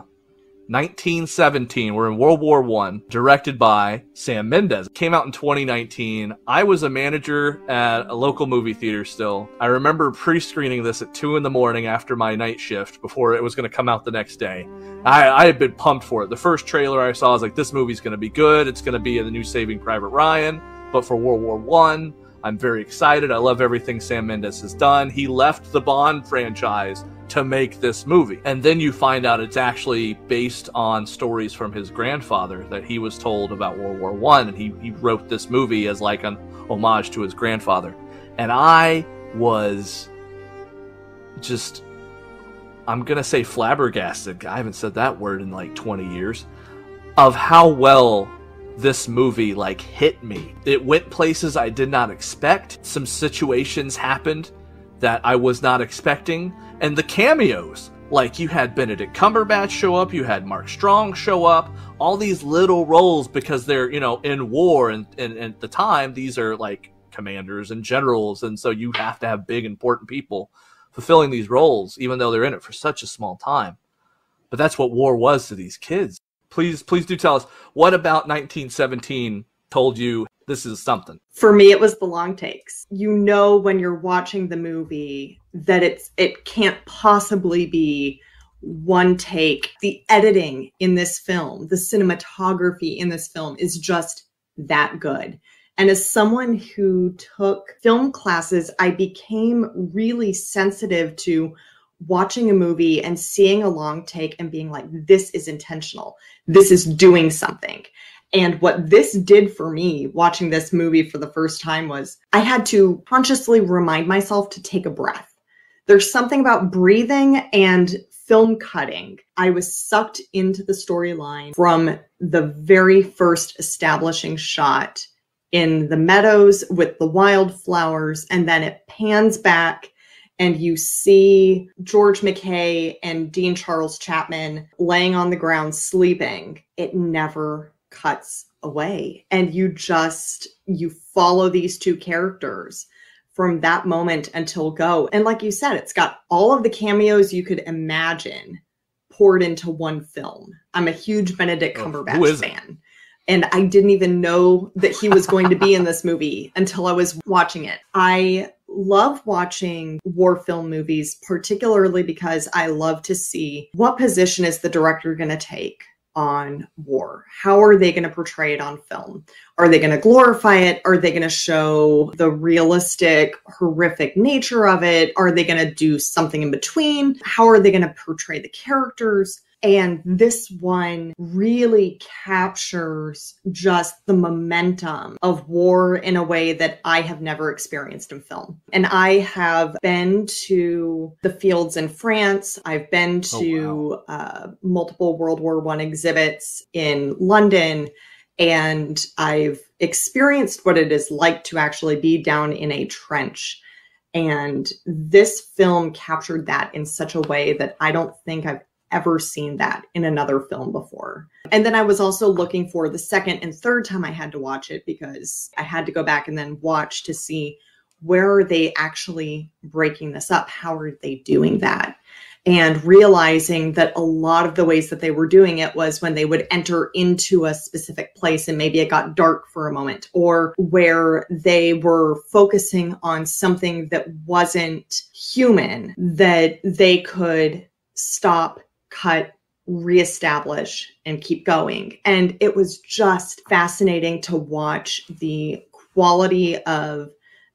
[SPEAKER 3] 1917. We're in World War I, directed by Sam Mendes. It came out in 2019. I was a manager at a local movie theater still. I remember pre-screening this at 2 a.m. after my night shift before it was going to come out the next day. I had been pumped for it. The first trailer I saw, I was like, this movie's going to be good. It's going to be the new Saving Private Ryan, but for World War I. I'm very excited. I love everything Sam Mendes has done. He left the Bond franchise to make this movie. And then you find out it's actually based on stories from his grandfather that he was told about World War I, and he wrote this movie as like an homage to his grandfather. And I was just, I'm going to say flabbergasted. I haven't said that word in like 20 years, of how well this movie like hit me. It went places I did not expect. Some situations happened that I was not expecting. And the cameos, like you had Benedict Cumberbatch show up, you had Mark Strong show up, all these little roles because they're, you know, in war, and at the time these are like commanders and generals, and so you have to have big important people fulfilling these roles, even though they're in it for such a small time. But that's what war was to these kids. Please do tell us, what about 1917 told you this is something?
[SPEAKER 4] For me, it was the long takes. You know when you're watching the movie that it can't possibly be one take. The editing in this film, the cinematography in this film is just that good. And as someone who took film classes, I became really sensitive to watching a movie and seeing a long take and being like, this is intentional. This is doing something. And what this did for me watching this movie for the first time was I had to consciously remind myself to take a breath. There's something about breathing and film cutting. I was sucked into the storyline from the very first establishing shot in the meadows with the wildflowers, and then it pans back and you see George McKay and Dean Charles Chapman laying on the ground sleeping. It never cuts away. And you follow these two characters from that moment until go. And like you said, it's got all of the cameos you could imagine poured into one film. I'm a huge Benedict Cumberbatch fan. And I didn't even know that he was going to be in this movie until I was watching it. I love watching war film movies, particularly because I love to see what position is the director going to take on war. How are they going to portray it on film? Are they going to glorify it? Are they going to show the realistic, horrific nature of it? Are they going to do something in between? How are they going to portray the characters? And this one really captures just the momentum of war in a way that I have never experienced in film. And I have been to the fields in France. I've been to multiple World War I exhibits in London. And I've experienced what it is like to actually be down in a trench. And this film captured that in such a way that I don't think I've ever seen that in another film before. And then I was also looking for the second and third time I had to watch it, because I had to go back and then watch to see where are they actually breaking this up? How are they doing that? And realizing that a lot of the ways that they were doing it was when they would enter into a specific place and maybe it got dark for a moment, or where they were focusing on something that wasn't human, that they could stop, cut, reestablish, and keep going. And it was just fascinating to watch the quality of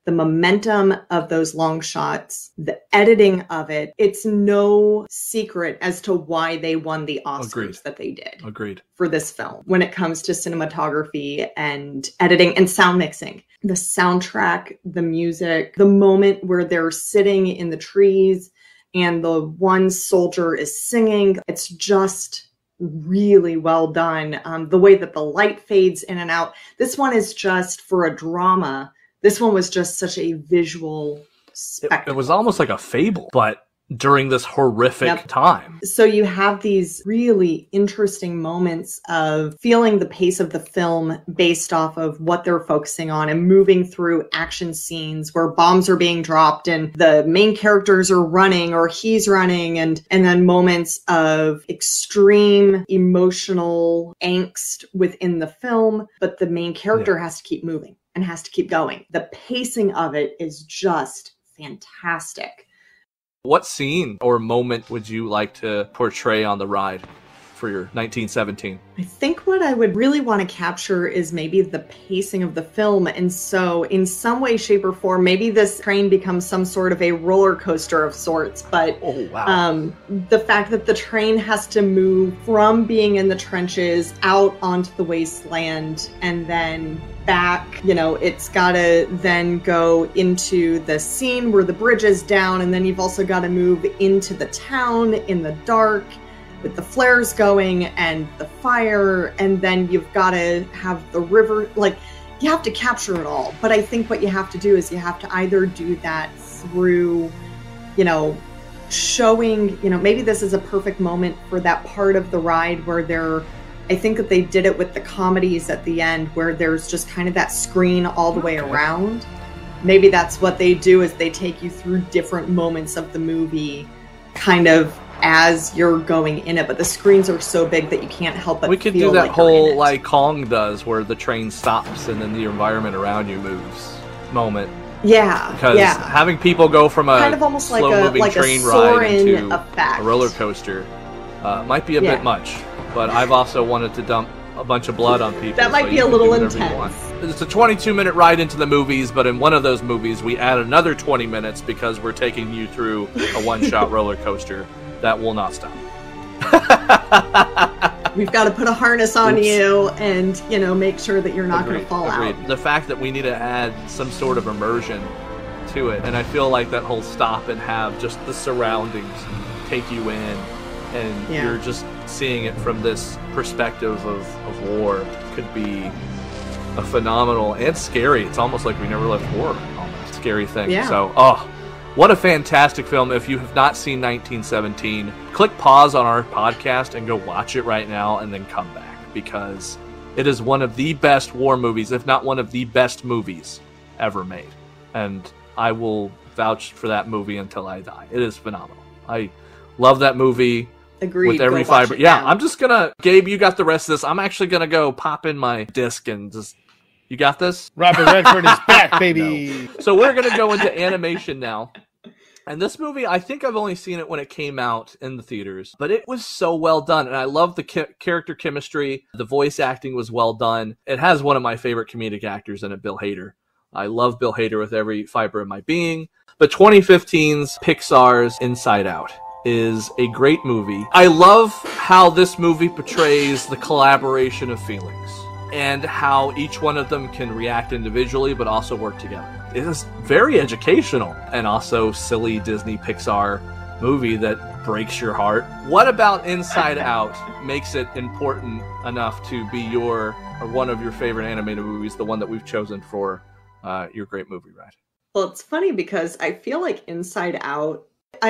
[SPEAKER 4] the momentum of those long shots, the editing of it. It's no secret as to why they won the Oscars that they did.
[SPEAKER 3] Agreed.
[SPEAKER 4] For this film when it comes to cinematography and editing and sound mixing. The soundtrack, the music, the moment where they're sitting in the trees and the one soldier is singing. It's just really well done. The way that the light fades in and out. This one is just for a drama. This one was just such a visual spectacle.
[SPEAKER 3] It was almost like a fable, but during this horrific time.
[SPEAKER 4] So you have these really interesting moments of feeling the pace of the film based off of what they're focusing on and moving through action scenes where bombs are being dropped and the main characters are running or he's running, and then moments of extreme emotional angst within the film, but the main character has to keep moving and has to keep going. The pacing of it is just fantastic.
[SPEAKER 3] What scene or moment would you like to portray on the ride for your 1917?
[SPEAKER 4] I think what I would really want to capture is maybe the pacing of the film. And so in some way, shape, or form, maybe this train becomes some sort of a roller coaster of sorts. But the fact that the train has to move from being in the trenches out onto the wasteland and then back, you know, it's gotta then go into the scene where the bridge is down, and then you've also got to move into the town in the dark with the flares going and the fire, and then you've got to have the river. Like, you have to capture it all. But I think what you have to do is you have to either do that through, you know, showing, you know, maybe this is a perfect moment for that part of the ride where they're, I think that they did it with the comedies at the end where there's just kind of that screen all the way around. Maybe that's what they do, is they take you through different moments of the movie kind of as you're going in it, but the screens are so big that you can't help but
[SPEAKER 3] we could
[SPEAKER 4] feel
[SPEAKER 3] do that
[SPEAKER 4] like
[SPEAKER 3] whole like Kong does where the train stops and then the environment around you moves moment.
[SPEAKER 4] Yeah,
[SPEAKER 3] because having people go from a
[SPEAKER 4] kind of almost
[SPEAKER 3] slow-moving
[SPEAKER 4] like
[SPEAKER 3] train
[SPEAKER 4] a
[SPEAKER 3] ride into
[SPEAKER 4] effect.
[SPEAKER 3] a roller coaster might be a bit much, but I've also wanted to dump a bunch of blood on people.
[SPEAKER 4] That might be a little intense.
[SPEAKER 3] It's a 22-minute ride into the movies, but in one of those movies we add another 20 minutes because we're taking you through a one-shot roller coaster that will not stop.
[SPEAKER 4] We've got to put a harness on you and, you know, make sure that you're not going to fall out.
[SPEAKER 3] The fact that we need to add some sort of immersion to it, and I feel like that whole stop and have just the surroundings take you in, and you're just seeing it from this perspective of war could be a phenomenal and scary. It's almost like we never left war. Almost scary thing.
[SPEAKER 4] Yeah.
[SPEAKER 3] So, what a fantastic film. If you have not seen 1917, click pause on our podcast and go watch it right now and then come back, because it is one of the best war movies, if not one of the best movies ever made. And I will vouch for that movie until I die. It is phenomenal. I love that movie.
[SPEAKER 4] Agreed.
[SPEAKER 3] With every fiber. Yeah, I'm just gonna, Gabe, you got the rest of this. I'm actually gonna go pop in my disc and just, you got this?
[SPEAKER 2] Robert Redford is back, baby.
[SPEAKER 3] No. So we're gonna go into animation now. And this movie, I think I've only seen it when it came out in the theaters, but it was so well done. And I love the character chemistry. The voice acting was well done. It has one of my favorite comedic actors in it, Bill Hader. I love Bill Hader with every fiber of my being. But 2015's Pixar's Inside Out is a great movie. I love how this movie portrays the collaboration of feelings and how each one of them can react individually but also work together. It is very educational and also silly Disney Pixar movie that breaks your heart. What about Inside Out makes it important enough to be your or one of your favorite animated movies, the one that we've chosen for your great movie ride?
[SPEAKER 4] Well, it's funny because I feel like Inside Out,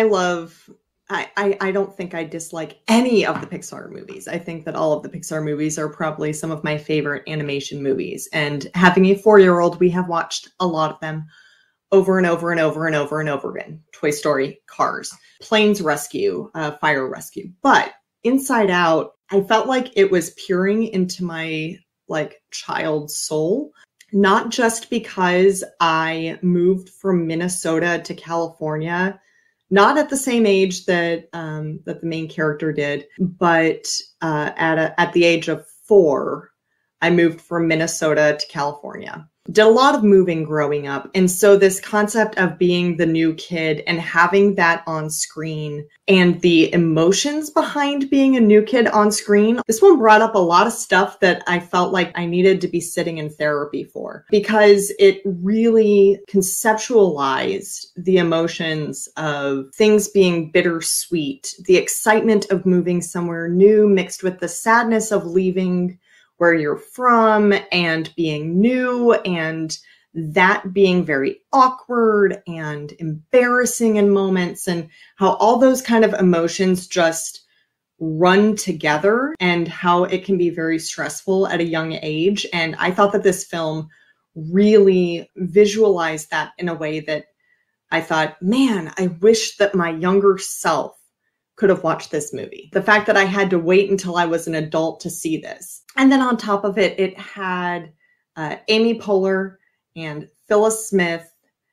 [SPEAKER 4] I don't think I dislike any of the Pixar movies. I think that all of the Pixar movies are probably some of my favorite animation movies. And having a 4-year-old, we have watched a lot of them over and over and over and over and over again. Toy Story, Cars, Planes Rescue, Fire Rescue. But Inside Out, I felt like it was peering into my child soul. Not just because I moved from Minnesota to California, not at the same age that the main character did, but at the age of 4, I moved from Minnesota to California. Did a lot of moving growing up. And so this concept of being the new kid and having that on screen and the emotions behind being a new kid on screen, this one brought up a lot of stuff that I felt like I needed to be sitting in therapy for, because it really conceptualized the emotions of things being bittersweet, the excitement of moving somewhere new mixed with the sadness of leaving where you're from and being new, and that being very awkward and embarrassing in moments, and how all those kind of emotions just run together and how it can be very stressful at a young age. And I thought that this film really visualized that in a way that I thought, man, I wish that my younger self could have watched this movie. The fact that I had to wait until I was an adult to see this. And then on top of it, it had Amy Poehler and Phyllis Smith,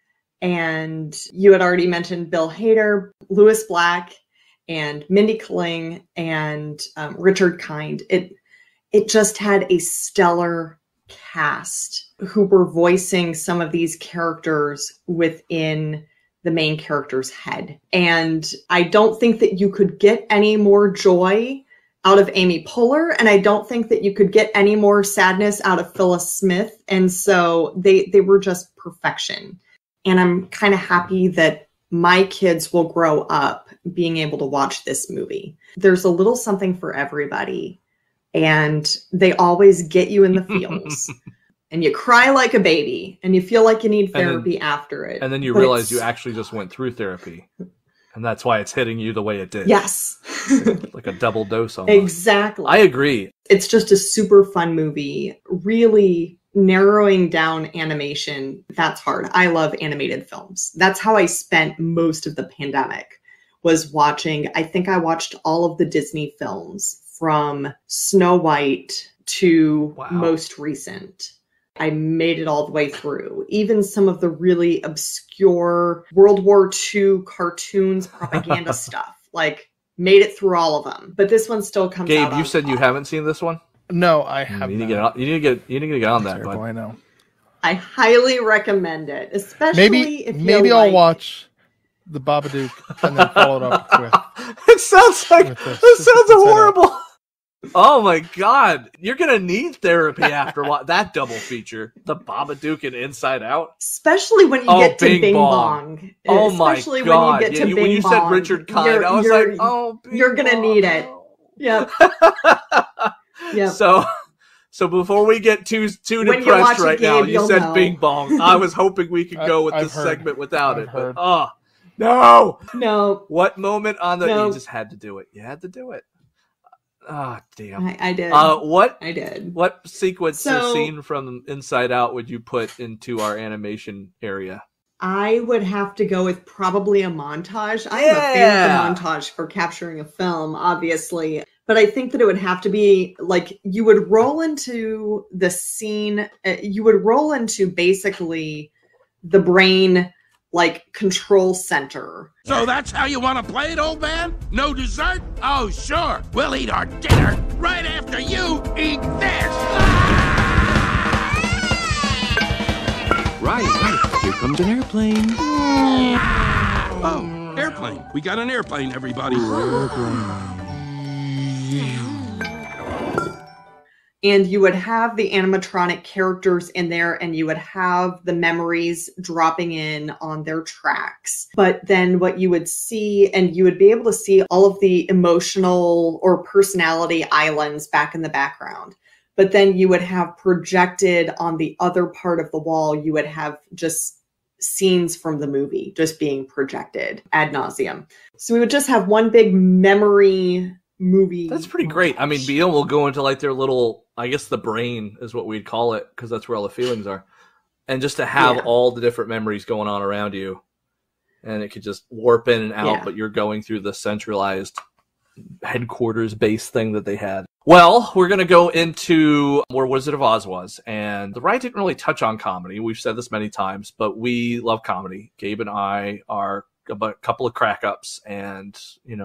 [SPEAKER 4] and you had already mentioned Bill Hader, Louis Black, and Mindy Kaling, and Richard Kind. It just had a stellar cast who were voicing some of these characters within the main character's head. And I don't think that you could get any more joy out of Amy Poehler, and I don't think that you could get any more sadness out of Phyllis Smith. And so they were just perfection. And I'm kind of happy that my kids will grow up being able to watch this movie. There's a little something for everybody, and they always get you in the feels. And you cry like a baby, and you feel like you need therapy after it.
[SPEAKER 3] And then you realize you actually just went through therapy. And that's why it's hitting you the way it did.
[SPEAKER 4] Yes.
[SPEAKER 3] like a double dose almost.
[SPEAKER 4] Exactly.
[SPEAKER 3] I agree.
[SPEAKER 4] It's just a super fun movie. Really narrowing down animation, that's hard. I love animated films. That's how I spent most of the pandemic, was watching. I think I watched all of the Disney films from Snow White to most recent. I made it all the way through. Even some of the really obscure World War II cartoons, propaganda stuff. Like, made it through all of them. But this one still comes out.
[SPEAKER 3] Gabe, you said you haven't seen this one?
[SPEAKER 2] No, I haven't.
[SPEAKER 3] You need to get on that, bud.
[SPEAKER 2] I know.
[SPEAKER 4] I highly recommend it, especially if
[SPEAKER 2] maybe I'll watch the Babadook and then follow it up with.
[SPEAKER 3] It sounds horrible. Oh my god, you're gonna need therapy after that double feature, the Babadook and Inside Out,
[SPEAKER 4] especially when you get to Bing Bong.
[SPEAKER 3] Oh my god!
[SPEAKER 4] Especially when you get to Bing Bong.
[SPEAKER 3] When you said Richard Kind, I was like, oh,
[SPEAKER 4] you're gonna need it. Yep. Yep.
[SPEAKER 3] So before we get too depressed right now, you said know. Bing Bong. I was hoping we could go with this segment without it, but no. What moment on the? You just had to do it. You had to do it. Oh, damn.
[SPEAKER 4] I did.
[SPEAKER 3] I
[SPEAKER 4] did.
[SPEAKER 3] What sequence or scene from Inside Out would you put into our animation area?
[SPEAKER 4] I would have to go with probably a montage. I am a fan of the montage for capturing a film, obviously. But I think that it would have to be like you would roll into the scene. You would roll into basically the brain like control center.
[SPEAKER 6] So that's how you want to play it, old man? No dessert? Oh, sure. We'll eat our dinner right after you eat this.
[SPEAKER 10] Right. Here comes an airplane.
[SPEAKER 6] Oh, airplane. We got an airplane, everybody.
[SPEAKER 4] And you would have the animatronic characters in there, and you would have the memories dropping in on their tracks. But then what you would see, and you would be able to see all of the emotional or personality islands back in the background. But then you would have projected on the other part of the wall, you would have just scenes from the movie just being projected ad nauseum. So we would just have one big memory movie.
[SPEAKER 3] That's pretty great. I mean, Beal will go into like their little, I guess the brain is what we'd call it, because that's where all the feelings are. And just to have all the different memories going on around you, and it could just warp in and out, but you're going through the centralized headquarters base thing that they had. Well, we're going to go into where Wizard of Oz was, and the ride didn't really touch on comedy. We've said this many times, but we love comedy. Gabe and I are a couple of crack ups, and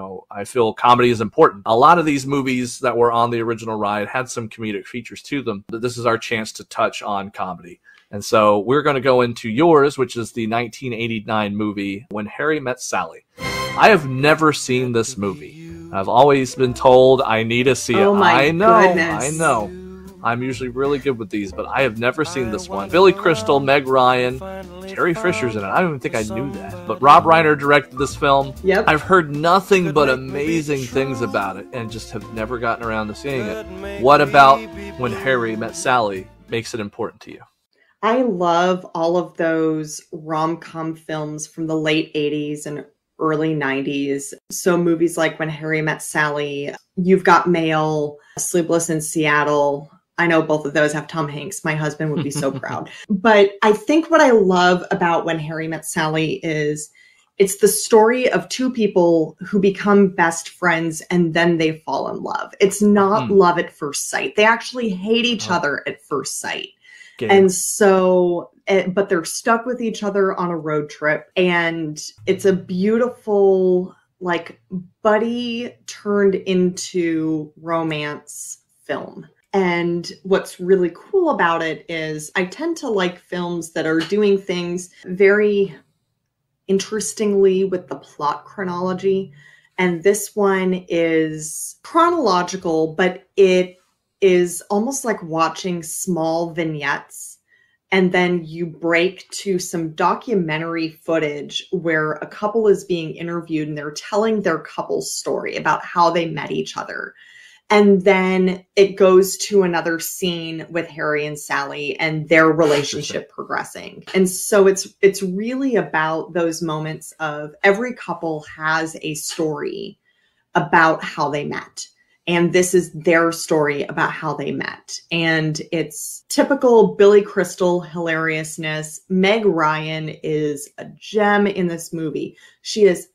[SPEAKER 3] I feel comedy is important. A lot of these movies that were on the original ride had some comedic features to them, but this is our chance to touch on comedy. And so we're going to go into yours, which is the 1989 movie When Harry Met Sally. I have never seen this movie. I've always been told I need to see it.
[SPEAKER 4] My goodness.
[SPEAKER 3] I know. I'm usually really good with these, but I have never seen this one. Billy Crystal, Meg Ryan, Terry Fisher's in it. I don't even think I knew that. But Rob Reiner directed this film.
[SPEAKER 4] Yep.
[SPEAKER 3] I've heard nothing but amazing things about it and just have never gotten around to seeing it. What about When Harry Met Sally makes it important to you?
[SPEAKER 4] I love all of those rom-com films from the late 80s and early 90s. So movies like When Harry Met Sally, You've Got Mail, Sleepless in Seattle. I know both of those have Tom Hanks. My husband would be so proud. But I think what I love about When Harry Met Sally is it's the story of two people who become best friends and then they fall in love. It's not love at first sight. They actually hate each other at first sight. And so, but they're stuck with each other on a road trip. And it's a beautiful, like, buddy turned into romance film. And what's really cool about it is I tend to like films that are doing things very interestingly with the plot chronology. And this one is chronological, but it is almost like watching small vignettes, and then you break to some documentary footage where a couple is being interviewed and they're telling their couple's story about how they met each other. And then it goes to another scene with Harry and Sally and their relationship progressing. And so it's really about those moments of every couple has a story about how they met. And this is their story about how they met. And it's typical Billy Crystal hilariousness. Meg Ryan is a gem in this movie. She is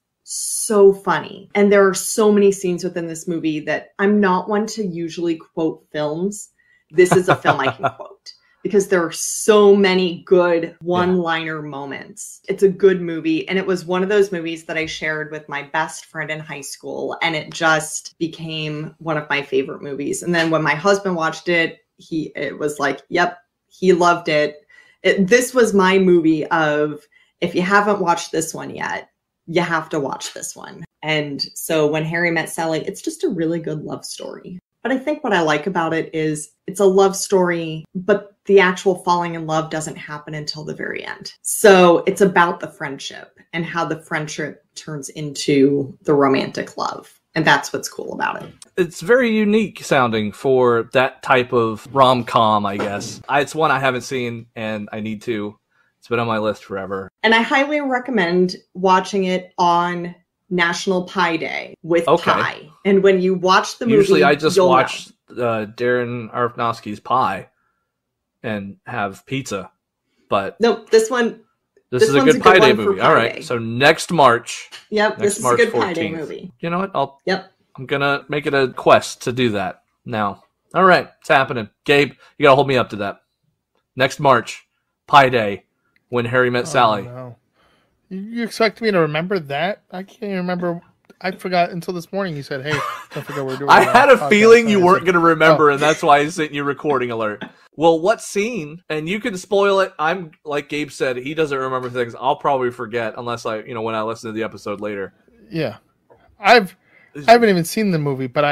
[SPEAKER 4] so funny. And there are so many scenes within this movie that I'm not one to usually quote films. This is a film I can quote because there are so many good one-liner moments. It's a good movie. And it was one of those movies that I shared with my best friend in high school. And it just became one of my favorite movies. And then when my husband watched it, it was like, yep, he loved it. This was my movie of, if you haven't watched this one yet, you have to watch this one. And so When Harry Met Sally, it's just a really good love story. But I think what I like about it is it's a love story, but the actual falling in love doesn't happen until the very end. So it's about the friendship and how the friendship turns into the romantic love. And that's what's cool about it.
[SPEAKER 3] It's very unique sounding for that type of rom-com, I guess. It's one I haven't seen and I need to. It's been on my list forever.
[SPEAKER 4] And I highly recommend watching it on National Pie Day with pie. And when you watch the movie,
[SPEAKER 3] usually I just watch Darren Aronofsky's Pie and have pizza. But
[SPEAKER 4] no, this is
[SPEAKER 3] a good Pie Day movie. All right. So next March.
[SPEAKER 4] Yep, this is a good Pie Day movie.
[SPEAKER 3] You know what? I'm going to make it a quest to do that now. All right. It's happening. Gabe, you got to hold me up to that. Next March, Pie Day, When Harry Met Sally.
[SPEAKER 2] No. You expect me to remember that? I can't even remember. I forgot until this morning you said, hey, don't forget we're doing
[SPEAKER 3] I had a feeling you weren't going to remember, and that's why I sent you recording alert. Well, what scene? And you can spoil it. I'm, like Gabe said, he doesn't remember things. I'll probably forget unless when I listen to the episode later.
[SPEAKER 2] Yeah. I haven't even seen the movie, but I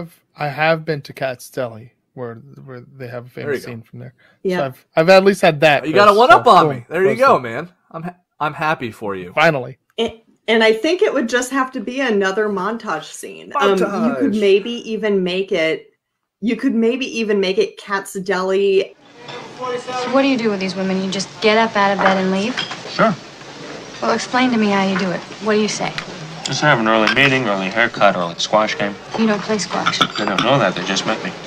[SPEAKER 2] have been to Cat's Deli where they have a famous scene from there.
[SPEAKER 4] Yeah.
[SPEAKER 2] So I've at least had that.
[SPEAKER 3] You got a one up on me. There you go, man. I'm happy for you.
[SPEAKER 2] Finally.
[SPEAKER 4] And I think it would just have to be another montage scene. You could maybe even make it Cat's Deli.
[SPEAKER 14] So what do you do with these women? You just get up out of bed and leave?
[SPEAKER 15] Sure.
[SPEAKER 14] Well, explain to me how you do it. What do you say?
[SPEAKER 15] Just have an early meeting, early haircut, early squash game.
[SPEAKER 14] You don't play squash.
[SPEAKER 15] They don't know that. They just met me.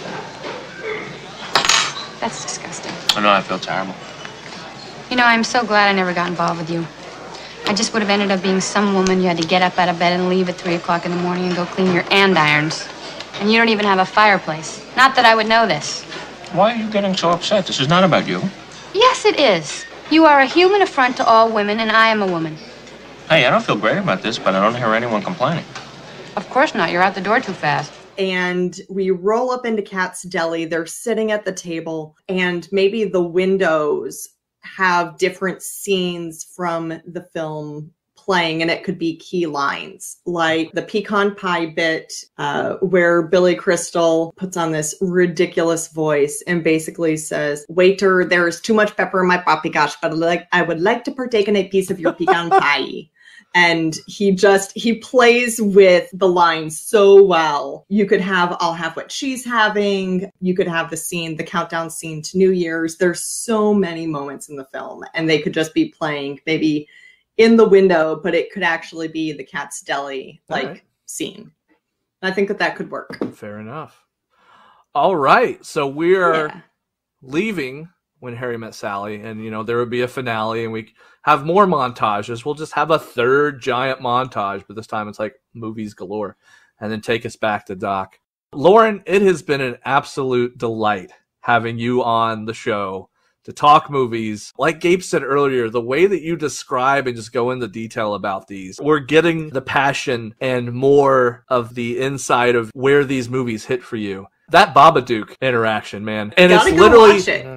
[SPEAKER 14] That's disgusting.
[SPEAKER 15] I know. I feel terrible.
[SPEAKER 14] I'm so glad I never got involved with you. I just would have ended up being some woman you had to get up out of bed and leave at 3 o'clock in the morning and go clean your andirons. And you don't even have a fireplace. Not that I would know this.
[SPEAKER 15] Why are you getting so upset? This is not about you.
[SPEAKER 14] Yes, it is. You are a human affront to all women, and I am a woman.
[SPEAKER 15] Hey, I don't feel great about this, but I don't hear anyone complaining.
[SPEAKER 14] Of course not. You're out the door too fast.
[SPEAKER 4] And we roll up into Kat's Deli. They're sitting at the table, and maybe the windows have different scenes from the film playing, and it could be key lines like the pecan pie bit where Billy Crystal puts on this ridiculous voice and basically says, "Waiter, there is too much pepper in my paprikash, but I would like to partake in a piece of your pecan pie." And he plays with the lines so well. You could have "I'll have what she's having." You could have the countdown scene to New Year's. There's so many moments in the film, and they could just be playing maybe in the window, but it could actually be the Kat's Deli scene. I think that could work.
[SPEAKER 3] Fair enough. All right. So we're leaving When Harry Met Sally, and there would be a finale, and we have more montages. We'll just have a third giant montage, but this time it's like movies galore, and then take us back to Doc. Lauren, it has been an absolute delight having you on the show to talk movies. Like Gabe said earlier, the way that you describe and just go into detail about these, we're getting the passion and more of the inside of where these movies hit for you. That Babadook interaction, man. And it's literally,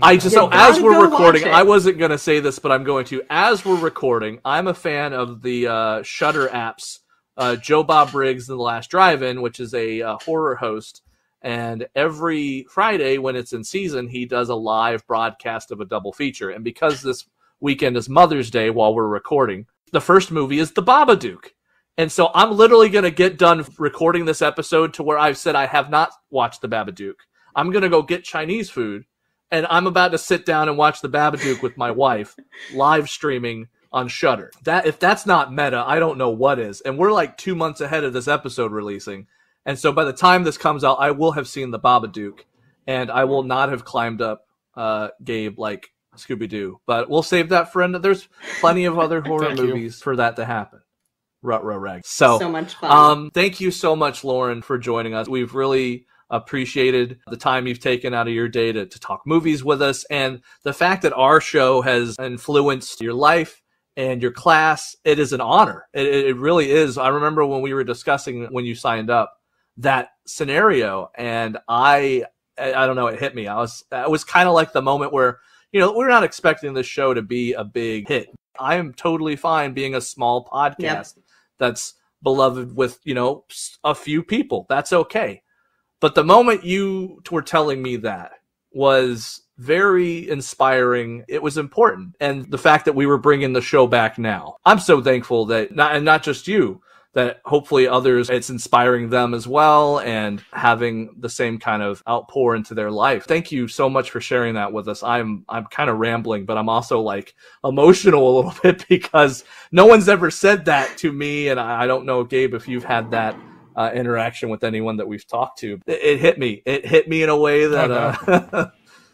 [SPEAKER 3] as we're recording, I wasn't going to say this, but I'm going to. As we're recording, I'm a fan of the Shudder apps, Joe Bob Briggs and The Last Drive-In, which is a horror host. And every Friday when it's in season, he does a live broadcast of a double feature. And because this weekend is Mother's Day while we're recording, the first movie is The Babadook. And so I'm literally going to get done recording this episode to where I've said I have not watched The Babadook. I'm going to go get Chinese food, and I'm about to sit down and watch The Babadook with my wife, live streaming on Shudder. If that's not meta, I don't know what is. And we're like 2 months ahead of this episode releasing. And so by the time this comes out, I will have seen The Babadook, and I will not have climbed up Gabe like Scooby-Doo. But we'll save that for another. There's plenty of other horror movies for that to happen. Rut-row-rag. So
[SPEAKER 4] much fun.
[SPEAKER 3] Thank you so much, Lauren, for joining us. We've really appreciated the time you've taken out of your day to talk movies with us, and the fact that our show has influenced your life and your class. It is an honor. It really is. I remember when we were discussing when you signed up that scenario, and I don't know, it hit me. It was kind of like the moment where, we're not expecting this show to be a big hit. I am totally fine being a small podcast that's beloved with, a few people. That's okay. But the moment you were telling me that was very inspiring. It was important. And the fact that we were bringing the show back now, I'm so thankful that, not just you, that hopefully others, it's inspiring them as well and having the same kind of outpour into their life. Thank you so much for sharing that with us. I'm kind of rambling, but I'm also like emotional a little bit because no one's ever said that to me. And I don't know, Gabe, if you've had that interaction with anyone that we've talked to. It hit me. It hit me in a way that,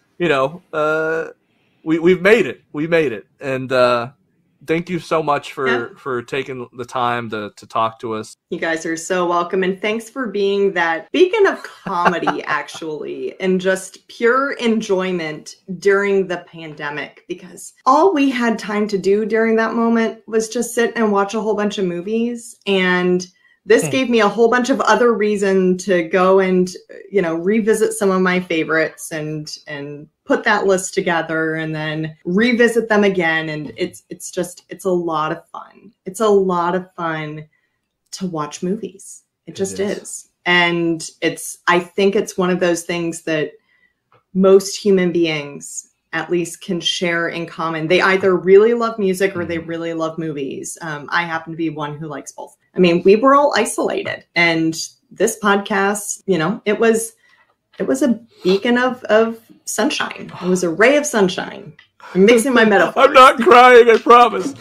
[SPEAKER 3] we've made it. We made it. And, thank you so much for taking the time to talk to us.
[SPEAKER 4] You guys are so welcome. And thanks for being that beacon of comedy, actually, and just pure enjoyment during the pandemic, because all we had time to do during that moment was just sit and watch a whole bunch of movies. And this gave me a whole bunch of other reason to go and, revisit some of my favorites and put that list together and then revisit them again. And it's a lot of fun. It's a lot of fun to watch movies. It just is. And I think it's one of those things that most human beings at least can share in common. They either really love music or they really love movies. I happen to be one who likes both. I mean, we were all isolated, and this podcast, it was a beacon of sunshine. It was a ray of sunshine. I'm mixing my metaphors.
[SPEAKER 3] I'm not crying, I promise.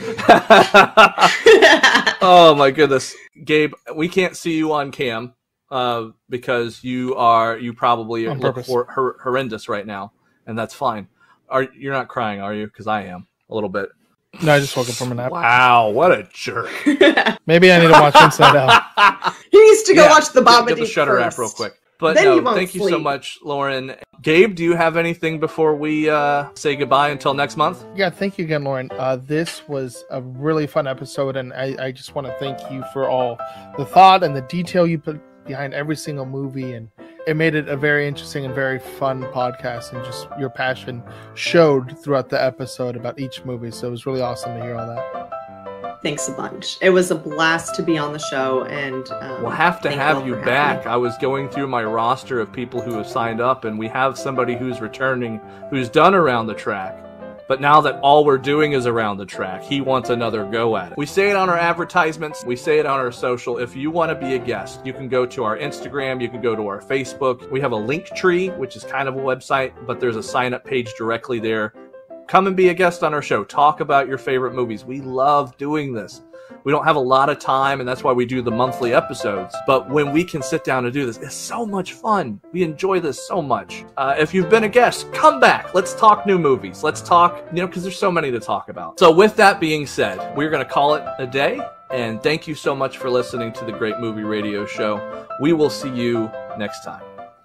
[SPEAKER 3] Oh my goodness. Gabe, we can't see you on cam because you probably look horrendous right now, and that's fine. You're not crying, are you? Because I am a little bit.
[SPEAKER 2] No, I just woke up from a nap.
[SPEAKER 3] Wow, what a jerk.
[SPEAKER 2] Maybe I need to watch Inside Out.
[SPEAKER 4] He needs to go watch the Babadook
[SPEAKER 3] Get the Shudder app real quick. But
[SPEAKER 4] then
[SPEAKER 3] no, thank you so much, Lauren. Gabe, do you have anything before we say goodbye until next month?
[SPEAKER 2] Yeah, thank you again, Lauren. This was a really fun episode, and I just want to thank you for all the thought and the detail you put behind every single movie, and it made it a very interesting and very fun podcast, and just your passion showed throughout the episode about each movie, so it was really awesome to hear all that.
[SPEAKER 4] Thanks a bunch. It was a blast to be on the show, and
[SPEAKER 3] we'll have to have you back. I was going through my roster of people who have signed up, and we have somebody who's returning who's done Around the Track. But now that all we're doing is Around the Track, he wants another go at it. We say it on our advertisements. We say it on our social. If you want to be a guest, you can go to our Instagram. You can go to our Facebook. We have a link tree, which is kind of a website, but there's a sign-up page directly there. Come and be a guest on our show. Talk about your favorite movies. We love doing this. We don't have a lot of time, and that's why we do the monthly episodes. But when we can sit down and do this, it's so much fun. We enjoy this so much. If you've been a guest, come back. Let's talk new movies. Let's talk, because there's so many to talk about. So with that being said, we're going to call it a day. And thank you so much for listening to the Great Movie Radio Show. We will see you next time.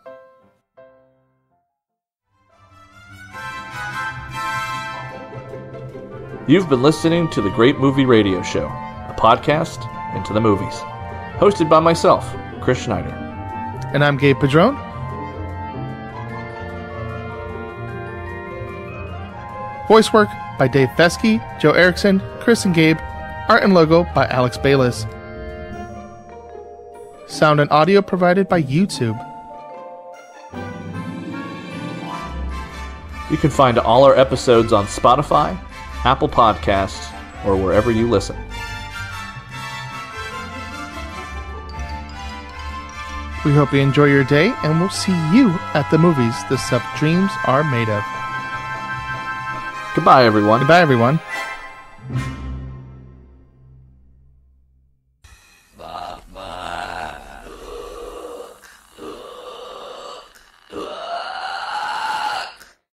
[SPEAKER 3] You've been listening to the Great Movie Radio Show, a podcast into the movies. Hosted by myself, Chris Schneider.
[SPEAKER 2] And I'm Gabe Padron. Voice work by Dave Fesky, Joe Erickson, Chris and Gabe. Art and logo by Alex Bayless. Sound and audio provided by YouTube.
[SPEAKER 3] You can find all our episodes on Spotify, Apple Podcasts, or wherever you listen.
[SPEAKER 2] We hope you enjoy your day, and we'll see you at the movies the stuff dreams are made of.
[SPEAKER 3] Goodbye, everyone.
[SPEAKER 2] Goodbye, everyone.